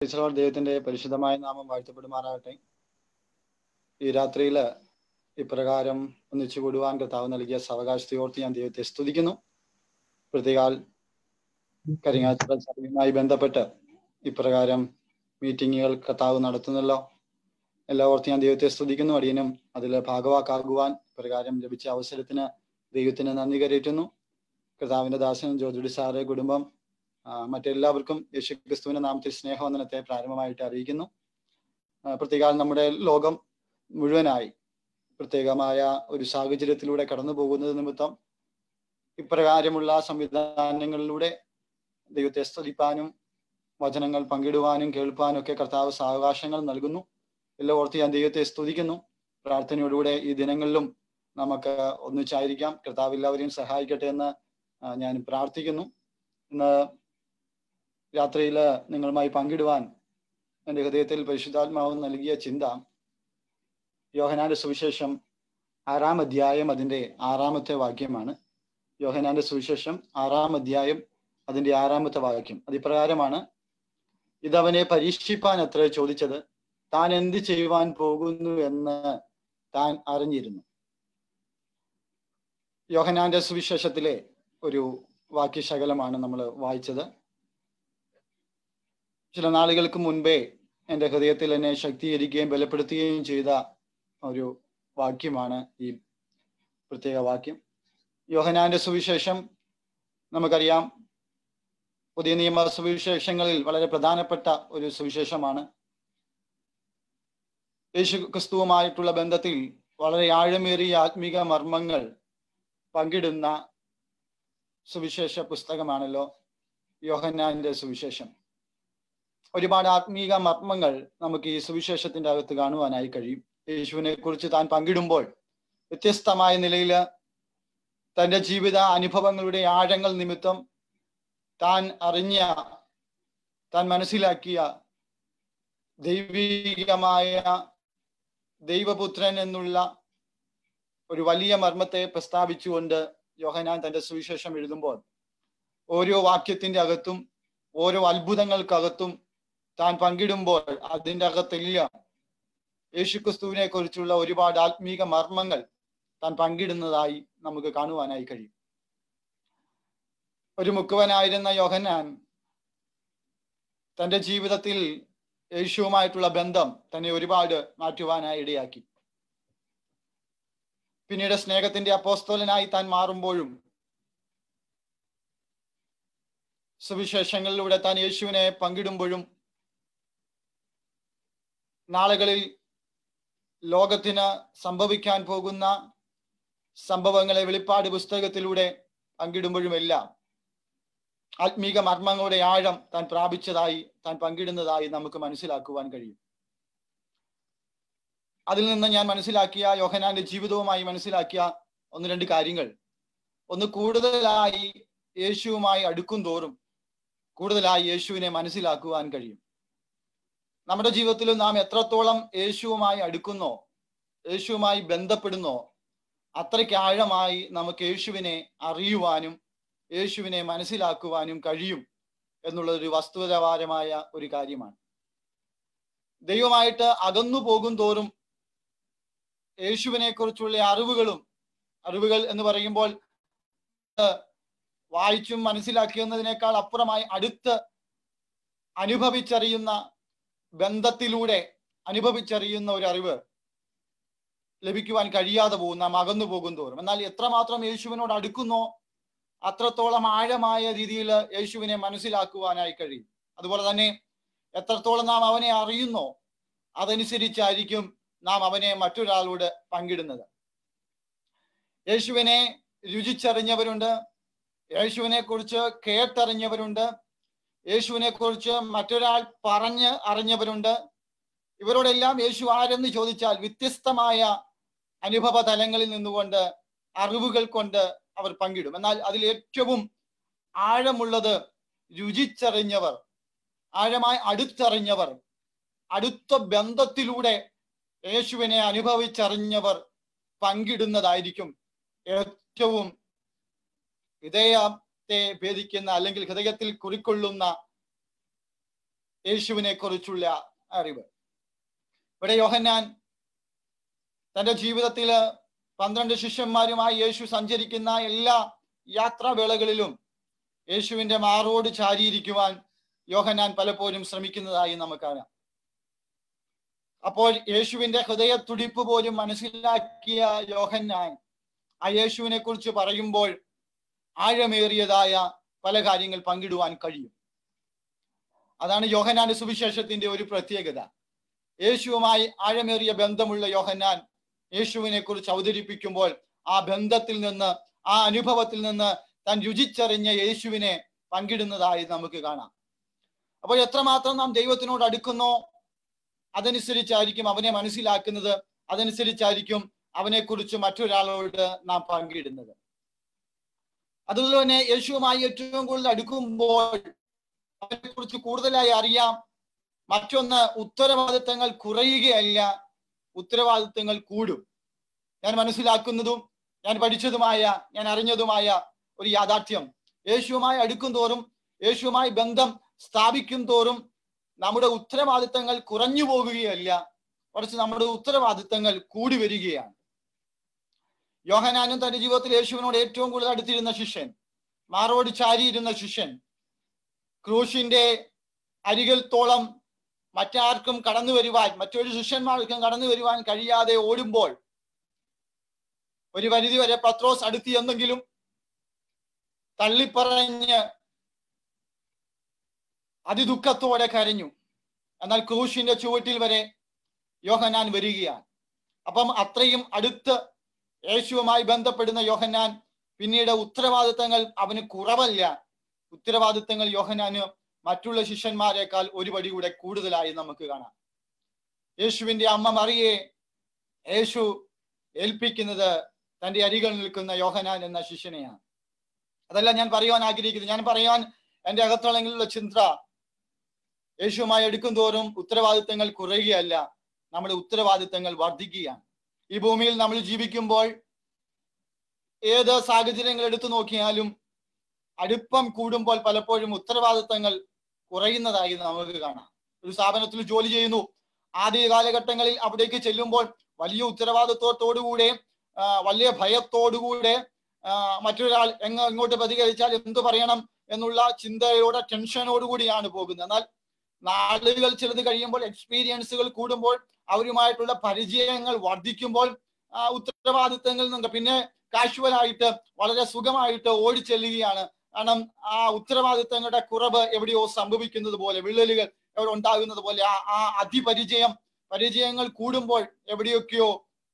ദൈവത്തിന്റെ പരിശുദ്ധമായ നാമം വാഴ്ത്തപ്പെടുമാറാകട്ടെ. ഈ രാത്രിയില് ഇപ്രകാരം ഒന്നിച്ചു കൂടുവാൻ കർത്താവ് നൽകിയ സാവകാശത്തെ ഓർത്ത് ഞാൻ ദൈവത്തെ സ്തുതിക്കുന്നു. പ്രത്യേകാൽ കരിങ്ങാച്ചിറ സഭയുമായി ബന്ധപ്പെട്ട് ഇപ്രകാരം മീറ്റിങ്ങുകൾ കർത്താവ് നടത്തുന്നല്ലോ. എല്ലാം ഓർത്ത് ഞാൻ ദൈവത്തെ സ്തുതിക്കുന്നു. അടിയനും അതിൽ ഭാഗവാക്കാകുവാൻ പ്രകാരം ലഭിച്ച അവസരത്തിന് ദൈവത്തിന് നന്ദി കരയറ്റുന്നു. കർത്താവിന്റെ ദാസൻ ജോർജുടി സാറ്, കുടുംബം, മറ്റെല്ലാവർക്കും യേശു ക്രിസ്തുവിന്റെ നാമത്തിൽ സ്നേഹവന്ദനത്തെ പ്രാരംഭമായിട്ട് അറിയിക്കുന്നു. പ്രത്യേകം നമ്മുടെ ലോകം മുഴുവനായി പ്രത്യേകമായ ഒരു സാഹചര്യത്തിലൂടെ കടന്നു പോകുന്നത് നിമിത്തം ഇപ്രകാരമുള്ള സംവിധാനങ്ങളിലൂടെ ദൈവത്തെ സ്തുതിപ്പാനും വചനങ്ങൾ പങ്കിടുവാനും കേൾപ്പാനും ഒക്കെ കർത്താവ് സാവകാശങ്ങൾ നൽകുന്നു. എല്ലാം ഓർത്ത് ഞാൻ ദൈവത്തെ സ്തുതിക്കുന്നു. പ്രാർത്ഥനയോടുകൂടെ ഈ ദിനങ്ങളിലും നമുക്ക് ഒന്നിച്ചായിരിക്കാം. കർത്താവ് എല്ലാവരെയും സഹായിക്കട്ടെ എന്ന് ഞാൻ പ്രാർത്ഥിക്കുന്നു. ഇന്ന് രാത്രിയിൽ നിങ്ങളുമായി പങ്കിടുവാൻ എൻ്റെ ഹൃദയത്തിൽ പരിശുദ്ധാത്മാവ് നൽകിയ ചിന്ത യോഹന്നാന്റെ സുവിശേഷം 6-ാം അധ്യായം അതിൻ്റെ 6-ാമത്തെ വാക്യമാണ്. യോഹന്നാന്റെ സുവിശേഷം 6-ാം അധ്യായം അതിൻ്റെ 6-ാമത്തെ വാക്യം അതിപ്രകാരമാണ്: ഇതവനെ പരീക്ഷിപ്പാൻ അത്ര ചോദിച്ചത്, താൻ എന്ത് ചെയ്യുവാൻ പോകുന്നു എന്ന് താൻ അറിഞ്ഞിരുന്നു. യോഹന്നാന്റെ സുവിശേഷത്തിലെ ഒരു വാക്യശകലമാണ് നമ്മൾ വായിച്ചത്. ചില നാളുകൾക്ക് മുൻപേ എൻ്റെ ഹൃദയത്തിൽ എന്നെ ശക്തീകരിക്കുകയും ബലപ്പെടുത്തുകയും ചെയ്ത ഒരു വാക്യമാണ് ഈ പ്രത്യേക വാക്യം. യോഹന്നാന്റെ സുവിശേഷം നമുക്കറിയാം, പുതിയ നിയമ സുവിശേഷങ്ങളിൽ വളരെ പ്രധാനപ്പെട്ട ഒരു സുവിശേഷമാണ്. യേശു ക്രിസ്തുവുമായിട്ടുള്ള ബന്ധത്തിൽ വളരെ ആഴമേറിയ ആത്മീക മർമ്മങ്ങൾ പങ്കിടുന്ന സുവിശേഷ പുസ്തകമാണല്ലോ യോഹന്നാന്റെ സുവിശേഷം. ഒരുപാട് ആത്മീക മർമ്മങ്ങൾ നമുക്ക് ഈ സുവിശേഷത്തിന്റെ അകത്ത് കാണുവാനായി കഴിയും. യേശുവിനെ കുറിച്ച് താൻ പങ്കിടുമ്പോൾ വ്യത്യസ്തമായ നിലയിൽ തൻ്റെ ജീവിത അനുഭവങ്ങളുടെ ആഴങ്ങൾ നിമിത്തം താൻ അറിഞ്ഞ, താൻ മനസ്സിലാക്കിയ ദൈവികമായ ദൈവപുത്രൻ എന്നുള്ള ഒരു വലിയ മർമ്മത്തെ പ്രസ്താവിച്ചുകൊണ്ട് യോഹന്നാൻ തൻ്റെ സുവിശേഷം എഴുതുമ്പോൾ ഓരോ വാക്യത്തിന്റെ അകത്തും ഓരോ അത്ഭുതങ്ങൾക്കകത്തും താൻ പങ്കിടുമ്പോൾ അതിൻ്റെ അകത്തെല്ലാം യേശുക്രിസ്തുവിനെ കുറിച്ചുള്ള ഒരുപാട് ആത്മീക മർമ്മങ്ങൾ താൻ പങ്കിടുന്നതായി നമുക്ക് കാണുവാനായി കഴിയും. ഒരു മുക്കുവനായിരുന്ന യോഹന്നാൻ തൻ്റെ ജീവിതത്തിൽ യേശുവുമായിട്ടുള്ള ബന്ധം തന്നെ ഒരുപാട് മാറ്റുവാനായി ഇടയാക്കി. പിന്നീട് സ്നേഹത്തിന്റെ അപ്പോസ്തലനായി താൻ മാറുമ്പോഴും സുവിശേഷങ്ങളിലൂടെ താൻ യേശുവിനെ പങ്കിടുമ്പോഴും നാളുകളിൽ ലോകത്തിന് സംഭവിക്കാൻ പോകുന്ന സംഭവങ്ങളെ വെളിപ്പാട് പുസ്തകത്തിലൂടെ പങ്കിടുമ്പോഴുമെല്ലാം ആത്മീക മർമ്മങ്ങളുടെ ആഴം താൻ പ്രാപിച്ചതായി, താൻ പങ്കിടുന്നതായി നമുക്ക് മനസ്സിലാക്കുവാൻ കഴിയും. അതിൽ നിന്ന് ഞാൻ മനസ്സിലാക്കിയ, യോഹന്നാന്റെ ജീവിതവുമായി മനസ്സിലാക്കിയ 1-2 കാര്യങ്ങൾ. ഒന്ന്, കൂടുതലായി യേശുവുമായി അടുക്കും തോറും കൂടുതലായി യേശുവിനെ മനസ്സിലാക്കുവാൻ കഴിയും. നമ്മുടെ ജീവിതത്തിലും നാം എത്രത്തോളം യേശുവുമായി അടുക്കുന്നോ, യേശുവുമായി ബന്ധപ്പെടുന്നോ, അത്രയ്ക്ക് ആഴമായി നമുക്ക് യേശുവിനെ അറിയുവാനും യേശുവിനെ മനസ്സിലാക്കുവാനും കഴിയും എന്നുള്ളൊരു വസ്തുതാപരമായ ഒരു കാര്യമാണ്. ദൈവമായിട്ട് അകന്നു പോകും തോറും യേശുവിനെ കുറിച്ചുള്ള അറിവുകൾ എന്ന് പറയുമ്പോൾ വായിച്ചും മനസ്സിലാക്കിയെന്നതിനേക്കാൾ അപ്പുറമായി അടുത്ത് അനുഭവിച്ചറിയുന്ന, ബന്ധത്തിലൂടെ അനുഭവിച്ചറിയുന്ന ഒരു അറിവ് ലഭിക്കുവാൻ കഴിയാതെ പോകും നാം അകന്നു പോകും തോറും. എന്നാൽ എത്രമാത്രം യേശുവിനോട് അടുക്കുന്നോ അത്രത്തോളം ആഴമായ രീതിയിൽ യേശുവിനെ മനസ്സിലാക്കുവാനായി കഴിയും. അതുപോലെ തന്നെ എത്രത്തോളം നാം അവനെ അറിയുന്നോ അതനുസരിച്ചായിരിക്കും നാം അവനെ മറ്റൊരാളോട് പങ്കിടുന്നത്. യേശുവിനെ രുചിച്ചറിഞ്ഞവരുണ്ട്, യേശുവിനെ കുറിച്ച് കേട്ടറിഞ്ഞവരുണ്ട്, യേശുവിനെ കുറിച്ച് മറ്റൊരാൾ പറഞ്ഞ് അറിഞ്ഞവരുണ്ട്. ഇവരോടെല്ലാം യേശു ആരെന്ന് ചോദിച്ചാൽ വ്യത്യസ്തമായ അനുഭവ തലങ്ങളിൽ നിന്നുകൊണ്ട്, അറിവുകൾ കൊണ്ട് അവർ പങ്കിടും. എന്നാൽ അതിൽ ഏറ്റവും ആഴമുള്ളത് രുചിച്ചറിഞ്ഞവർ, ആഴമായി അടുത്തറിഞ്ഞവർ, അടുത്ത ബന്ധത്തിലൂടെ യേശുവിനെ അനുഭവിച്ചറിഞ്ഞവർ പങ്കിടുന്നതായിരിക്കും ഏറ്റവും ഹൃദയത്തെ ഭേദിക്കുന്ന, അല്ലെങ്കിൽ ഹൃദയത്തിൽ കുറിക്കൊള്ളുന്ന യേശുവിനെ കുറിച്ചുള്ള അറിവ്. ഇവിടെ യോഹന്നാൻ തന്റെ ജീവിതത്തില് 12 ശിഷ്യന്മാരുമായി യേശു സഞ്ചരിക്കുന്ന എല്ലാ യാത്രാവേളകളിലും യേശുവിന്റെ മാറോട് ചാരിയിരിക്കുവാൻ യോഹന്നാൻ പലപ്പോഴും ശ്രമിക്കുന്നതായി നമുക്ക് കാണാം. അപ്പോൾ യേശുവിന്റെ ഹൃദയത്തുടിപ്പ് പോലും മനസ്സിലാക്കിയ യോഹന്നാൻ ആ യേശുവിനെ കുറിച്ച് പറയുമ്പോൾ ആഴമേറിയതായ പല കാര്യങ്ങൾ പങ്കിടുവാൻ കഴിയും. അതാണ് യോഹന്നാന്റെ സുവിശേഷത്തിന്റെ ഒരു പ്രത്യേകത. യേശുവുമായി ആഴമേറിയ ബന്ധമുള്ള യോഹന്നാൻ യേശുവിനെ കുറിച്ച് അവതരിപ്പിക്കുമ്പോൾ ആ ബന്ധത്തിൽ നിന്ന്, ആ അനുഭവത്തിൽ നിന്ന് താൻ രുചിച്ചറിഞ്ഞ യേശുവിനെ പങ്കിടുന്നതായി നമുക്ക് കാണാം. അപ്പോൾ എത്രമാത്രം നാം ദൈവത്തിനോട് അടുക്കുന്നോ അതനുസരിച്ചായിരിക്കും അവനെ മനസ്സിലാക്കുന്നത്, അതനുസരിച്ചായിരിക്കും അവനെ കുറിച്ച് മറ്റൊരാളോട് നാം പങ്കിടുന്നത്. അതുപോലെ തന്നെ യേശുവുമായി ഏറ്റവും കൂടുതൽ അടുക്കുമ്പോൾ അവനെ കുറിച്ച് കൂടുതലായി അറിയാം. മറ്റൊന്ന്, ഉത്തരവാദിത്തങ്ങൾ കുറയുകയല്ല, ഉത്തരവാദിത്തങ്ങൾ കൂടും. ഞാൻ മനസ്സിലാക്കുന്നതും ഞാൻ പഠിച്ചതുമായ, ഞാൻ അറിഞ്ഞതുമായ ഒരു യാഥാർത്ഥ്യം, യേശുവുമായി അടുക്കും തോറും, യേശുവുമായി ബന്ധം സ്ഥാപിക്കും തോറും നമ്മുടെ ഉത്തരവാദിത്തങ്ങൾ കുറഞ്ഞു പോകുകയല്ല, കുറച്ച് നമ്മുടെ ഉത്തരവാദിത്തങ്ങൾ കൂടി വരികയാണ്. യോഹന്നാനും തന്റെ ജീവിതത്തിൽ യേശുവിനോട് ഏറ്റവും കൂടുതൽ അടുത്തിരുന്ന ശിഷ്യൻ, മാറോട് ചാരിയിരുന്ന ശിഷ്യൻ, ക്രൂശിന്റെ അരികത്തോളം മറ്റാർക്കും കടന്നു വരുവാൻ, മറ്റൊരു ശിഷ്യന്മാർക്കും കടന്നു വരുവാൻ കഴിയാതെ ഓടുമ്പോൾ ഒരു പരിധി വരെ പത്രോസ് അടുത്ത് എന്നെങ്കിലും തള്ളിപ്പറഞ്ഞ് അതിദുഃഖത്തോടെ കരഞ്ഞു. എന്നാൽ ക്രൂശിന്റെ ചുവട്ടിൽ വരെ യോഹന്നാൻ വരികയാണ്. അപ്പം അത്രയും അടുത്ത് യേശുവുമായി ബന്ധപ്പെടുന്ന യോഹന്നാൻ പിന്നീട് ഉത്തരവാദിത്തങ്ങൾ അവന് കുറവല്ല, ഉത്തരവാദിത്തങ്ങൾ യോഹന്നാന് മറ്റുള്ള ശിഷ്യന്മാരെക്കാൾ ഒരു പടി കൂടെ കൂടുതലായി നമുക്ക് കാണാം. യേശുവിന്റെ അമ്മ മറിയെ യേശു ഏൽപ്പിക്കുന്നത് തന്റെ അരികിൽ നിൽക്കുന്ന യോഹന്നാൻ എന്ന ശിഷ്യനെയാണ്. അതല്ല ഞാൻ പറയുവാൻ ആഗ്രഹിക്കുന്നത്. ഞാൻ പറയാൻ എൻ്റെ അകത്തളങ്ങളിലുള്ള ചിന്ത, യേശുവുമായി എടുക്കും തോറും ഉത്തരവാദിത്തങ്ങൾ കുറയുകയല്ല, നമ്മുടെ ഉത്തരവാദിത്തങ്ങൾ വർദ്ധിക്കുകയാണ്. ഈ ഭൂമിയിൽ നമ്മൾ ജീവിക്കുമ്പോൾ ഏത് സാഹചര്യങ്ങൾ എടുത്തു നോക്കിയാലും അടുപ്പം കൂടുമ്പോൾ പലപ്പോഴും ഉത്തരവാദിത്തങ്ങൾ കുറയുന്നതായി നമുക്ക് കാണാം. ഒരു സ്ഥാപനത്തിൽ ജോലി ചെയ്യുന്നു, ആദ്യ കാലഘട്ടങ്ങളിൽ അവിടേക്ക് ചെല്ലുമ്പോൾ വലിയ ഉത്തരവാദിത്വത്തോടുകൂടെ, വലിയ ഭയത്തോടുകൂടെ മറ്റൊരാൾ ഇങ്ങോട്ട് പ്രതികരിച്ചാൽ എന്തു പറയണം എന്നുള്ള ചിന്തയോടെ, ടെൻഷനോടുകൂടിയാണ് പോകുന്നത്. എന്നാൽ നാളുകൾ ചിലത് കഴിയുമ്പോൾ, എക്സ്പീരിയൻസുകൾ കൂടുമ്പോൾ, അവരുമായിട്ടുള്ള പരിചയങ്ങൾ വർദ്ധിക്കുമ്പോൾ ഉത്തരവാദിത്തങ്ങളിൽ നിന്ന് പിന്നെ കാഷ്വലായിട്ട് വളരെ സുഖമായിട്ട് ഓടിച്ചെല്ലുകയാണ്. കാരണം ആ ഉത്തരവാദിത്തങ്ങളുടെ കുറവ് എവിടെയോ സംഭവിക്കുന്നത് പോലെ, വിള്ളലുകൾ എവിടെ ഉണ്ടാകുന്നത് പോലെ ആ പരിചയങ്ങൾ കൂടുമ്പോൾ എവിടെയൊക്കെയോ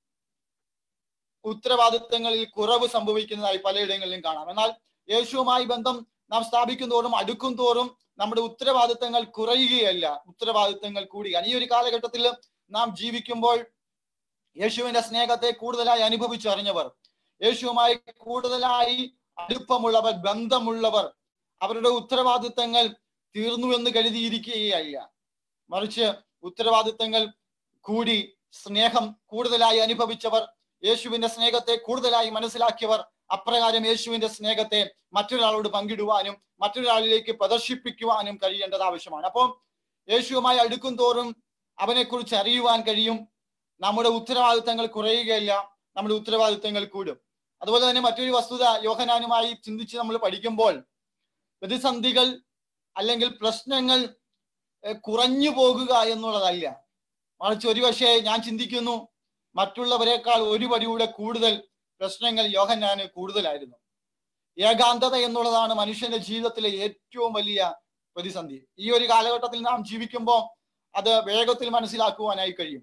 ഉത്തരവാദിത്തങ്ങളിൽ കുറവ് സംഭവിക്കുന്നതായി പലയിടങ്ങളിലും കാണാം. എന്നാൽ യേശുവുമായി ബന്ധം നാം സ്ഥാപിക്കും തോറും, അടുക്കും തോറും നമ്മുടെ ഉത്തരവാദിത്തങ്ങൾ കുറയുകയല്ല, ഉത്തരവാദിത്തങ്ങൾ കൂടുകയാണ്. ഈ ഒരു കാലഘട്ടത്തിൽ നാം ജീവിക്കുമ്പോൾ യേശുവിന്റെ സ്നേഹത്തെ കൂടുതലായി അനുഭവിച്ചറിഞ്ഞവർ, യേശുവുമായി കൂടുതലായി അടുപ്പമുള്ളവർ, ബന്ധമുള്ളവർ, അവരുടെ ഉത്തരവാദിത്തങ്ങൾ തീർന്നു എന്ന് കരുതിയിരിക്കുകയല്ല, മറിച്ച് ഉത്തരവാദിത്തങ്ങൾ കൂടി സ്നേഹം കൂടുതലായി അനുഭവിച്ചവർ, യേശുവിന്റെ സ്നേഹത്തെ കൂടുതലായി മനസ്സിലാക്കിയവർ, അപ്രകാരം യേശുവിന്റെ സ്നേഹത്തെ മറ്റൊരാളോട് പങ്കിടുവാനും മറ്റൊരാളിലേക്ക് പ്രദർശിപ്പിക്കുവാനും കഴിയേണ്ടത് ആവശ്യമാണ്. അപ്പോൾ യേശുവുമായി അടുക്കും തോറും അവനെ കുറിച്ച് അറിയുവാൻ കഴിയും. നമ്മുടെ ഉത്തരവാദിത്തങ്ങൾ കുറയുകയല്ല, നമ്മുടെ ഉത്തരവാദിത്തങ്ങൾ കൂടും. അതുപോലെ തന്നെ മറ്റൊരു വസ്തുത യോഹന്നാനുമായി ചിന്തിച്ച് നമ്മൾ പഠിക്കുമ്പോൾ, പ്രതിസന്ധികൾ അല്ലെങ്കിൽ പ്രശ്നങ്ങൾ കുറഞ്ഞു പോകുക എന്നുള്ളതല്ല, മറിച്ച് ഒരുപക്ഷെ ഞാൻ ചിന്തിക്കുന്നു മറ്റുള്ളവരെക്കാൾ ഒരു പടിയുടെ കൂടുതൽ പ്രശ്നങ്ങൾ യോഹന്നാന് കൂടുതലായിരുന്നു. ഏകാന്തത എന്നുള്ളതാണ് മനുഷ്യന്റെ ജീവിതത്തിലെ ഏറ്റവും വലിയ പ്രതിസന്ധി. ഈ ഒരു കാലഘട്ടത്തിൽ നാം ജീവിക്കുമ്പോൾ അത് വേഗത്തിൽ മനസ്സിലാക്കുവാനായി കഴിയും.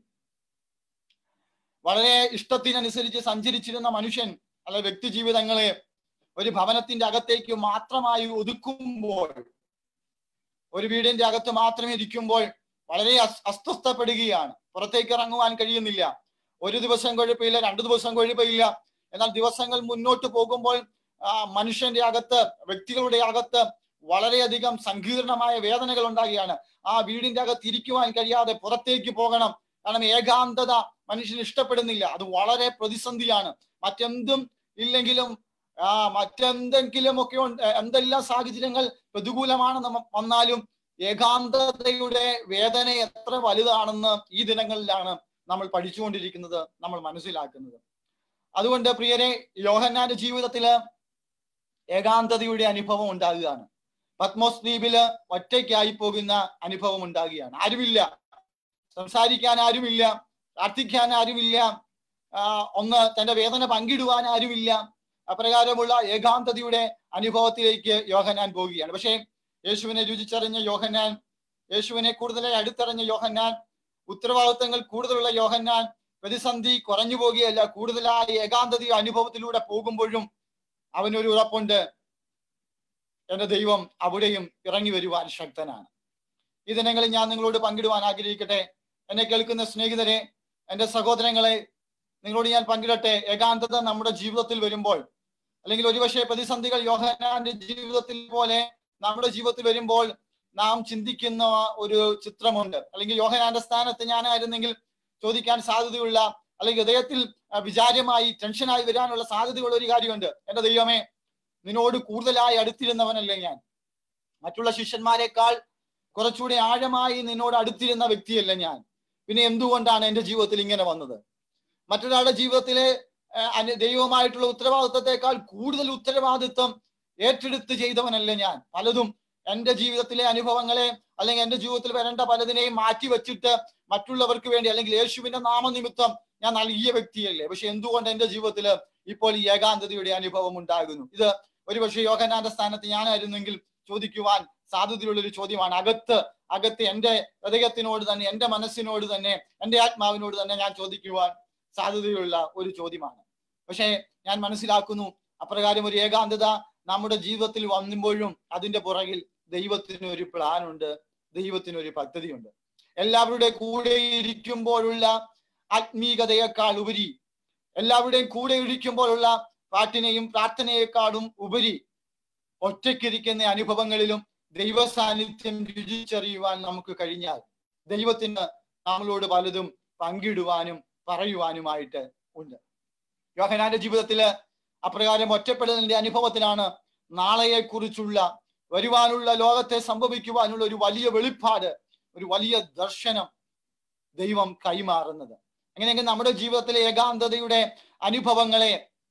വളരെ ഇഷ്ടത്തിനനുസരിച്ച് സഞ്ചരിച്ചിരുന്ന മനുഷ്യൻ അല്ലെ വ്യക്തി ജീവിതങ്ങളെ ഒരു ഭവനത്തിന്റെ അകത്തേക്ക് മാത്രമായി ഒതുക്കുമ്പോൾ, ഒരു വീടിന്റെ അകത്ത് മാത്രമേ ഇരിക്കുമ്പോൾ വളരെ അസ്വസ്ഥപ്പെടുകയാണ്. പുറത്തേക്ക് ഇറങ്ങുവാൻ കഴിയുന്നില്ല. ഒരു ദിവസം കുഴപ്പമില്ല, 2 ദിവസം കുഴപ്പമില്ല. എന്നാൽ ദിവസങ്ങൾ മുന്നോട്ട് പോകുമ്പോൾ മനുഷ്യന്റെ അകത്ത്, വ്യക്തികളുടെ അകത്ത് വളരെയധികം സങ്കീർണമായ വേദനകൾ ഉണ്ടാകുകയാണ്. ആ വീടിന്റെ അകത്ത് ഇരിക്കുവാൻ കഴിയാതെ പുറത്തേക്ക് പോകണം. കാരണം ഏകാന്തത മനുഷ്യന് ഇഷ്ടപ്പെടുന്നില്ല. അത് വളരെ പ്രതിസന്ധിയാണ്. മറ്റെന്തും ഇല്ലെങ്കിലും മറ്റെന്തെങ്കിലും ഒക്കെ എന്തെല്ലാം സാഹചര്യങ്ങൾ പ്രതികൂലമാണ് വന്നാലും ഏകാന്തതയുടെ വേദന എത്ര വലുതാണെന്ന് ഈ ദിനങ്ങളിലാണ് നമ്മൾ പഠിച്ചുകൊണ്ടിരിക്കുന്നത്, നമ്മൾ മനസ്സിലാക്കുന്നത്. അതുകൊണ്ട് പ്രിയരെ, യോഹന്നാന്റെ ജീവിതത്തില് ഏകാന്തതയുടെ അനുഭവം ഉണ്ടാകുകയാണ്. പത്മോസ് ദ്വീപില് ഒറ്റയ്ക്കായി പോകുന്ന അനുഭവം ഉണ്ടാകുകയാണ്. ആരുമില്ല, സംസാരിക്കാൻ ആരുമില്ല, പ്രാർത്ഥിക്കാൻ ആരുമില്ല, ഒന്ന് തന്റെ വേദന പങ്കിടുവാൻ ആരുമില്ല. അപ്രകാരമുള്ള ഏകാന്തതയുടെ അനുഭവത്തിലേക്ക് യോഹന്നാൻ പോകുകയാണ്. പക്ഷേ യേശുവിനെ രുചിച്ചറിഞ്ഞ യോഹന്നാൻ, യേശുവിനെ കൂടുതലായി അടുത്തറിഞ്ഞ യോഹന്നാൻ, ഉത്തരവാദിത്തങ്ങൾ കൂടുതലുള്ള യോഹന്നാൻ പ്രതിസന്ധി കുറഞ്ഞു പോകുകയല്ല, കൂടുതലായി ഏകാന്തത അനുഭവത്തിലൂടെ പോകുമ്പോഴും അവനൊരു ഉറപ്പുണ്ട്, എന്റെ ദൈവം അവിടെയും ഇറങ്ങി വരുവാൻ ശക്തനാണ്. ഈ ദിനങ്ങളിൽ ഞാൻ നിങ്ങളോട് പങ്കിടുവാൻ ആഗ്രഹിക്കട്ടെ. എന്നെ കേൾക്കുന്ന സ്നേഹിതരെ, എൻ്റെ സഹോദരങ്ങളെ, നിങ്ങളോട് ഞാൻ പങ്കിടട്ടെ. ഏകാന്തത നമ്മുടെ ജീവിതത്തിൽ വരുമ്പോൾ, അല്ലെങ്കിൽ ഒരുപക്ഷെ പ്രതിസന്ധികൾ യോഹന്നാന്റെ ജീവിതത്തിൽ പോലെ നമ്മുടെ ജീവിതത്തിൽ വരുമ്പോൾ നാം ചിന്തിക്കുന്ന ഒരു ചിത്രമുണ്ട്. അല്ലെങ്കിൽ യോഹന്നാന്റെ സ്ഥാനത്ത് ഞാനായിരുന്നെങ്കിൽ ചോദിക്കാൻ സാധ്യതയുള്ള, അല്ലെങ്കിൽ ഹൃദയത്തിൽ വിചാരമായി ടെൻഷനായി വരാനുള്ള സാധ്യതയുള്ള ഒരു കാര്യമുണ്ട്. എന്റെ ദൈവമേ, നിന്നോട് കൂടുതലായി അടുത്തിരുന്നവനല്ലേ ഞാൻ? മറ്റുള്ള ശിഷ്യന്മാരെക്കാൾ കുറച്ചുകൂടി ആഴമായി നിന്നോട് അടുത്തിരുന്ന വ്യക്തിയല്ല ഞാൻ? പിന്നെ എന്തുകൊണ്ടാണ് എൻ്റെ ജീവിതത്തിൽ ഇങ്ങനെ വന്നത്? മറ്റൊരാളുടെ ജീവിതത്തിലെ ദൈവമായിട്ടുള്ള ഉത്തരവാദിത്വത്തെക്കാൾ കൂടുതൽ ഉത്തരവാദിത്വം ഏറ്റെടുത്ത് ചെയ്തവനല്ല ഞാൻ? പലതും എൻ്റെ ജീവിതത്തിലെ അനുഭവങ്ങളെ, അല്ലെങ്കിൽ എൻ്റെ ജീവിതത്തിൽ വരേണ്ട പലതിനെയും മാറ്റി വെച്ചിട്ട് മറ്റുള്ളവർക്ക് വേണ്ടി, അല്ലെങ്കിൽ യേശുവിന്റെ നാമനിമിത്തം ഞാൻ നൽകിയ വ്യക്തിയല്ലേ? പക്ഷെ എന്തുകൊണ്ട് എൻ്റെ ജീവിതത്തിൽ ഇപ്പോൾ ഈ ഏകാന്തതയുടെ അനുഭവം ഉണ്ടാകുന്നു? ഇത് ഒരുപക്ഷെ യോഹന്നാന്റെ സ്ഥാനത്ത് ഞാനായിരുന്നെങ്കിൽ ചോദിക്കുവാൻ സാധ്യതയുള്ളൊരു ചോദ്യമാണ്. അകത്ത് എൻ്റെ ഹൃദയത്തിനോട് തന്നെ, എൻ്റെ മനസ്സിനോട് തന്നെ, എൻ്റെ ആത്മാവിനോട് തന്നെ ഞാൻ ചോദിക്കുവാൻ സാധ്യതയുള്ള ഒരു ചോദ്യമാണ്. പക്ഷേ ഞാൻ മനസ്സിലാക്കുന്നു, അപ്രകാരം ഒരു ഏകാന്തത നമ്മുടെ ജീവിതത്തിൽ വന്നുമ്പോഴും അതിന്റെ പുറകിൽ ദൈവത്തിന് ഒരു പ്ലാനുണ്ട്, ദൈവത്തിനൊരു പദ്ധതിയുണ്ട്. എല്ലാവരുടെ കൂടെ ഇരിക്കുമ്പോഴുള്ള ആത്മീകതയേക്കാൾ ഉപരി, എല്ലാവരുടെയും കൂടെ ഇരിക്കുമ്പോഴുള്ള പാട്ടിനെയും പ്രാർത്ഥനയെക്കാളും ഉപരി, ഒറ്റയ്ക്കിരിക്കുന്ന അനുഭവങ്ങളിലും ദൈവ സാന്നിധ്യം രുചിച്ചറിയുവാൻ നമുക്ക് കഴിഞ്ഞാൽ ദൈവത്തിന് നമ്മളോട് പലതും പങ്കിടുവാനും പറയുവാനുമായിട്ട് ഉണ്ട്. യോഹന്നാന്റെ ജീവിതത്തില് അപ്രകാരം ഒറ്റപ്പെടലിന്റെ അനുഭവത്തിലാണ് നാളെയെക്കുറിച്ചുള്ള, വരുവാനുള്ള ലോകത്തെ സംഭവിക്കുവാനുള്ള ഒരു വലിയ വെളിപ്പാട്, ഒരു വലിയ ദർശനം ദൈവം കൈമാറുന്നത്. അങ്ങനെയെങ്കിൽ നമ്മുടെ ജീവിതത്തിലെ ഏകാന്തതയുടെ അനുഭവങ്ങളെ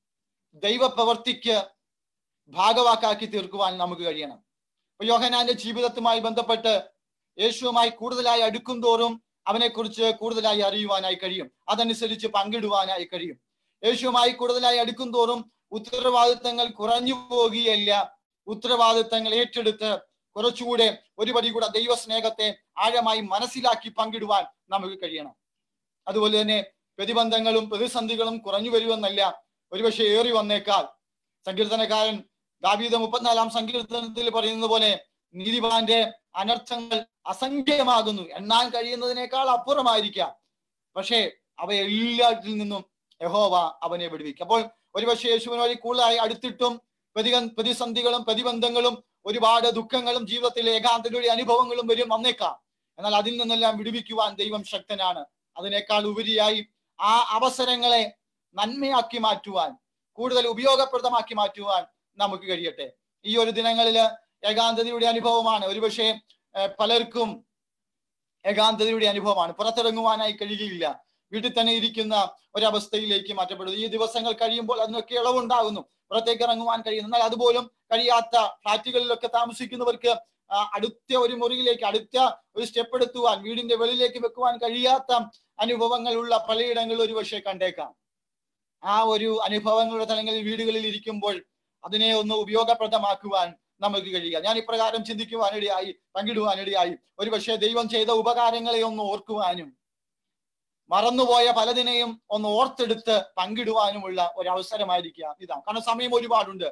ദൈവപ്രവർത്തിക്ക് ഭാഗവാക്കാക്കി തീർക്കുവാൻ നമുക്ക് കഴിയണം. അപ്പൊ യോഹന്നാന്റെ ജീവിതത്തുമായി ബന്ധപ്പെട്ട് യേശുവുമായി കൂടുതലായി അടുക്കും തോറും അവനെക്കുറിച്ച് കൂടുതലായി അറിയുവാനായി കഴിയും, അതനുസരിച്ച് പങ്കിടുവാനായി കഴിയും. യേശുവുമായി കൂടുതലായി അടുക്കും തോറും ഉത്തരവാദിത്തങ്ങൾ കുറഞ്ഞു പോകുകയല്ല, ഉത്തരവാദിത്തങ്ങൾ ഏറ്റെടുത്ത് കുറച്ചുകൂടെ ഒരു പടി കൂടെ ദൈവസ്നേഹത്തെ ആഴമായി മനസ്സിലാക്കി പങ്കിടുവാൻ നമുക്ക് കഴിയണം. അതുപോലെ തന്നെ പ്രതിബന്ധങ്ങളും പ്രതിസന്ധികളും കുറഞ്ഞു വരുമെന്നല്ല, ഒരുപക്ഷെ ഏറി വന്നേക്കാൾ. സങ്കീർത്തനക്കാരൻ ദാവീദ് 34-ാം സങ്കീർത്തനത്തിൽ പറയുന്നത് പോലെ, നീതിമാന്റെ അനർത്ഥങ്ങൾ അസംഖ്യമാകുന്നു, എണ്ണാൻ കഴിയുന്നതിനേക്കാൾ അപ്പുറമായിരിക്കാം, പക്ഷേ അവയെല്ലാറ്റിൽ നിന്നും യഹോവ അവനെ വിടുവിക്കും. അപ്പോൾ ഒരുപക്ഷെ യേശുവിനോട് കൂടുതലായി അടുത്തിട്ടും പ്രതിസന്ധികളും പ്രതിബന്ധങ്ങളും ഒരുപാട് ദുഃഖങ്ങളും ജീവിതത്തിലെ ഏകാന്തതയുടെ അനുഭവങ്ങളും വന്നേക്കാം. എന്നാൽ അതിൽ നിന്നെല്ലാം വിടുവിക്കുവാൻ ദൈവം ശക്തനാണ്. അതിനേക്കാൾ ഉപരിയായി ആ അവസരങ്ങളെ നന്മയാക്കി മാറ്റുവാൻ, കൂടുതൽ ഉപയോഗപ്രദമാക്കി മാറ്റുവാൻ നമുക്ക് കഴിയട്ടെ. ഈ ഒരു ദിനങ്ങളില് ഏകാന്തതയുടെ അനുഭവമാണ്. ഒരുപക്ഷെ പലർക്കും ഏകാന്തതയുടെ അനുഭവമാണ്. പുറത്തിറങ്ങുവാനായി കഴിയുകയില്ല, വീട്ടിൽ തന്നെ ഇരിക്കുന്ന ഒരവസ്ഥയിലേക്ക് മാറ്റപ്പെടുന്നു. ഈ ദിവസങ്ങൾ കഴിയുമ്പോൾ അതിനൊക്കെ ഇളവുണ്ടാകുന്നു, പുറത്തേക്ക് ഇറങ്ങുവാൻ കഴിയുന്നു. എന്നാൽ അതുപോലും കഴിയാത്ത ഫ്ലാറ്റുകളിലൊക്കെ താമസിക്കുന്നവർക്ക് അടുത്ത ഒരു മുറിയിലേക്ക്, അടുത്ത ഒരു സ്റ്റെപ്പ് എടുത്തുവാൻ, വീടിന്റെ വെളിയിലേക്ക് വെക്കുവാൻ കഴിയാത്ത അനുഭവങ്ങളുള്ള പലയിടങ്ങളിൽ ഒരുപക്ഷെ കണ്ടേക്കാം. ആ ഒരു അനുഭവങ്ങളുടെ തലങ്ങളിൽ വീടുകളിൽ ഇരിക്കുമ്പോൾ അതിനെ ഒന്ന് ഉപയോഗപ്രദമാക്കുവാൻ നമുക്ക് കഴിയുക. ഞാൻ ഇപ്രകാരം ചിന്തിക്കുവാനിടയായി, പങ്കിടുവാനിടയായി. ഒരുപക്ഷെ ദൈവം ചെയ്ത ഉപകാരങ്ങളെ ഒന്ന് ഓർക്കുവാനും മറന്നുപോയ പലതിനെയും ഒന്ന് ഓർത്തെടുത്ത് പങ്കിടുവാനുമുള്ള ഒരവസരമായിരിക്കാം ഇതാ. കാരണം സമയം ഒരുപാടുണ്ട്.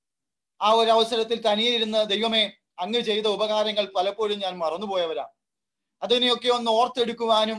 ആ ഒരു അവസരത്തിൽ തനിയെ ഇരുന്ന്, ദൈവമേ, അങ്ങ് ചെയ്ത ഉപകാരങ്ങൾ പലപ്പോഴും ഞാൻ മറന്നുപോയവരാ, അതിനെയൊക്കെ ഒന്ന് ഓർത്തെടുക്കുവാനും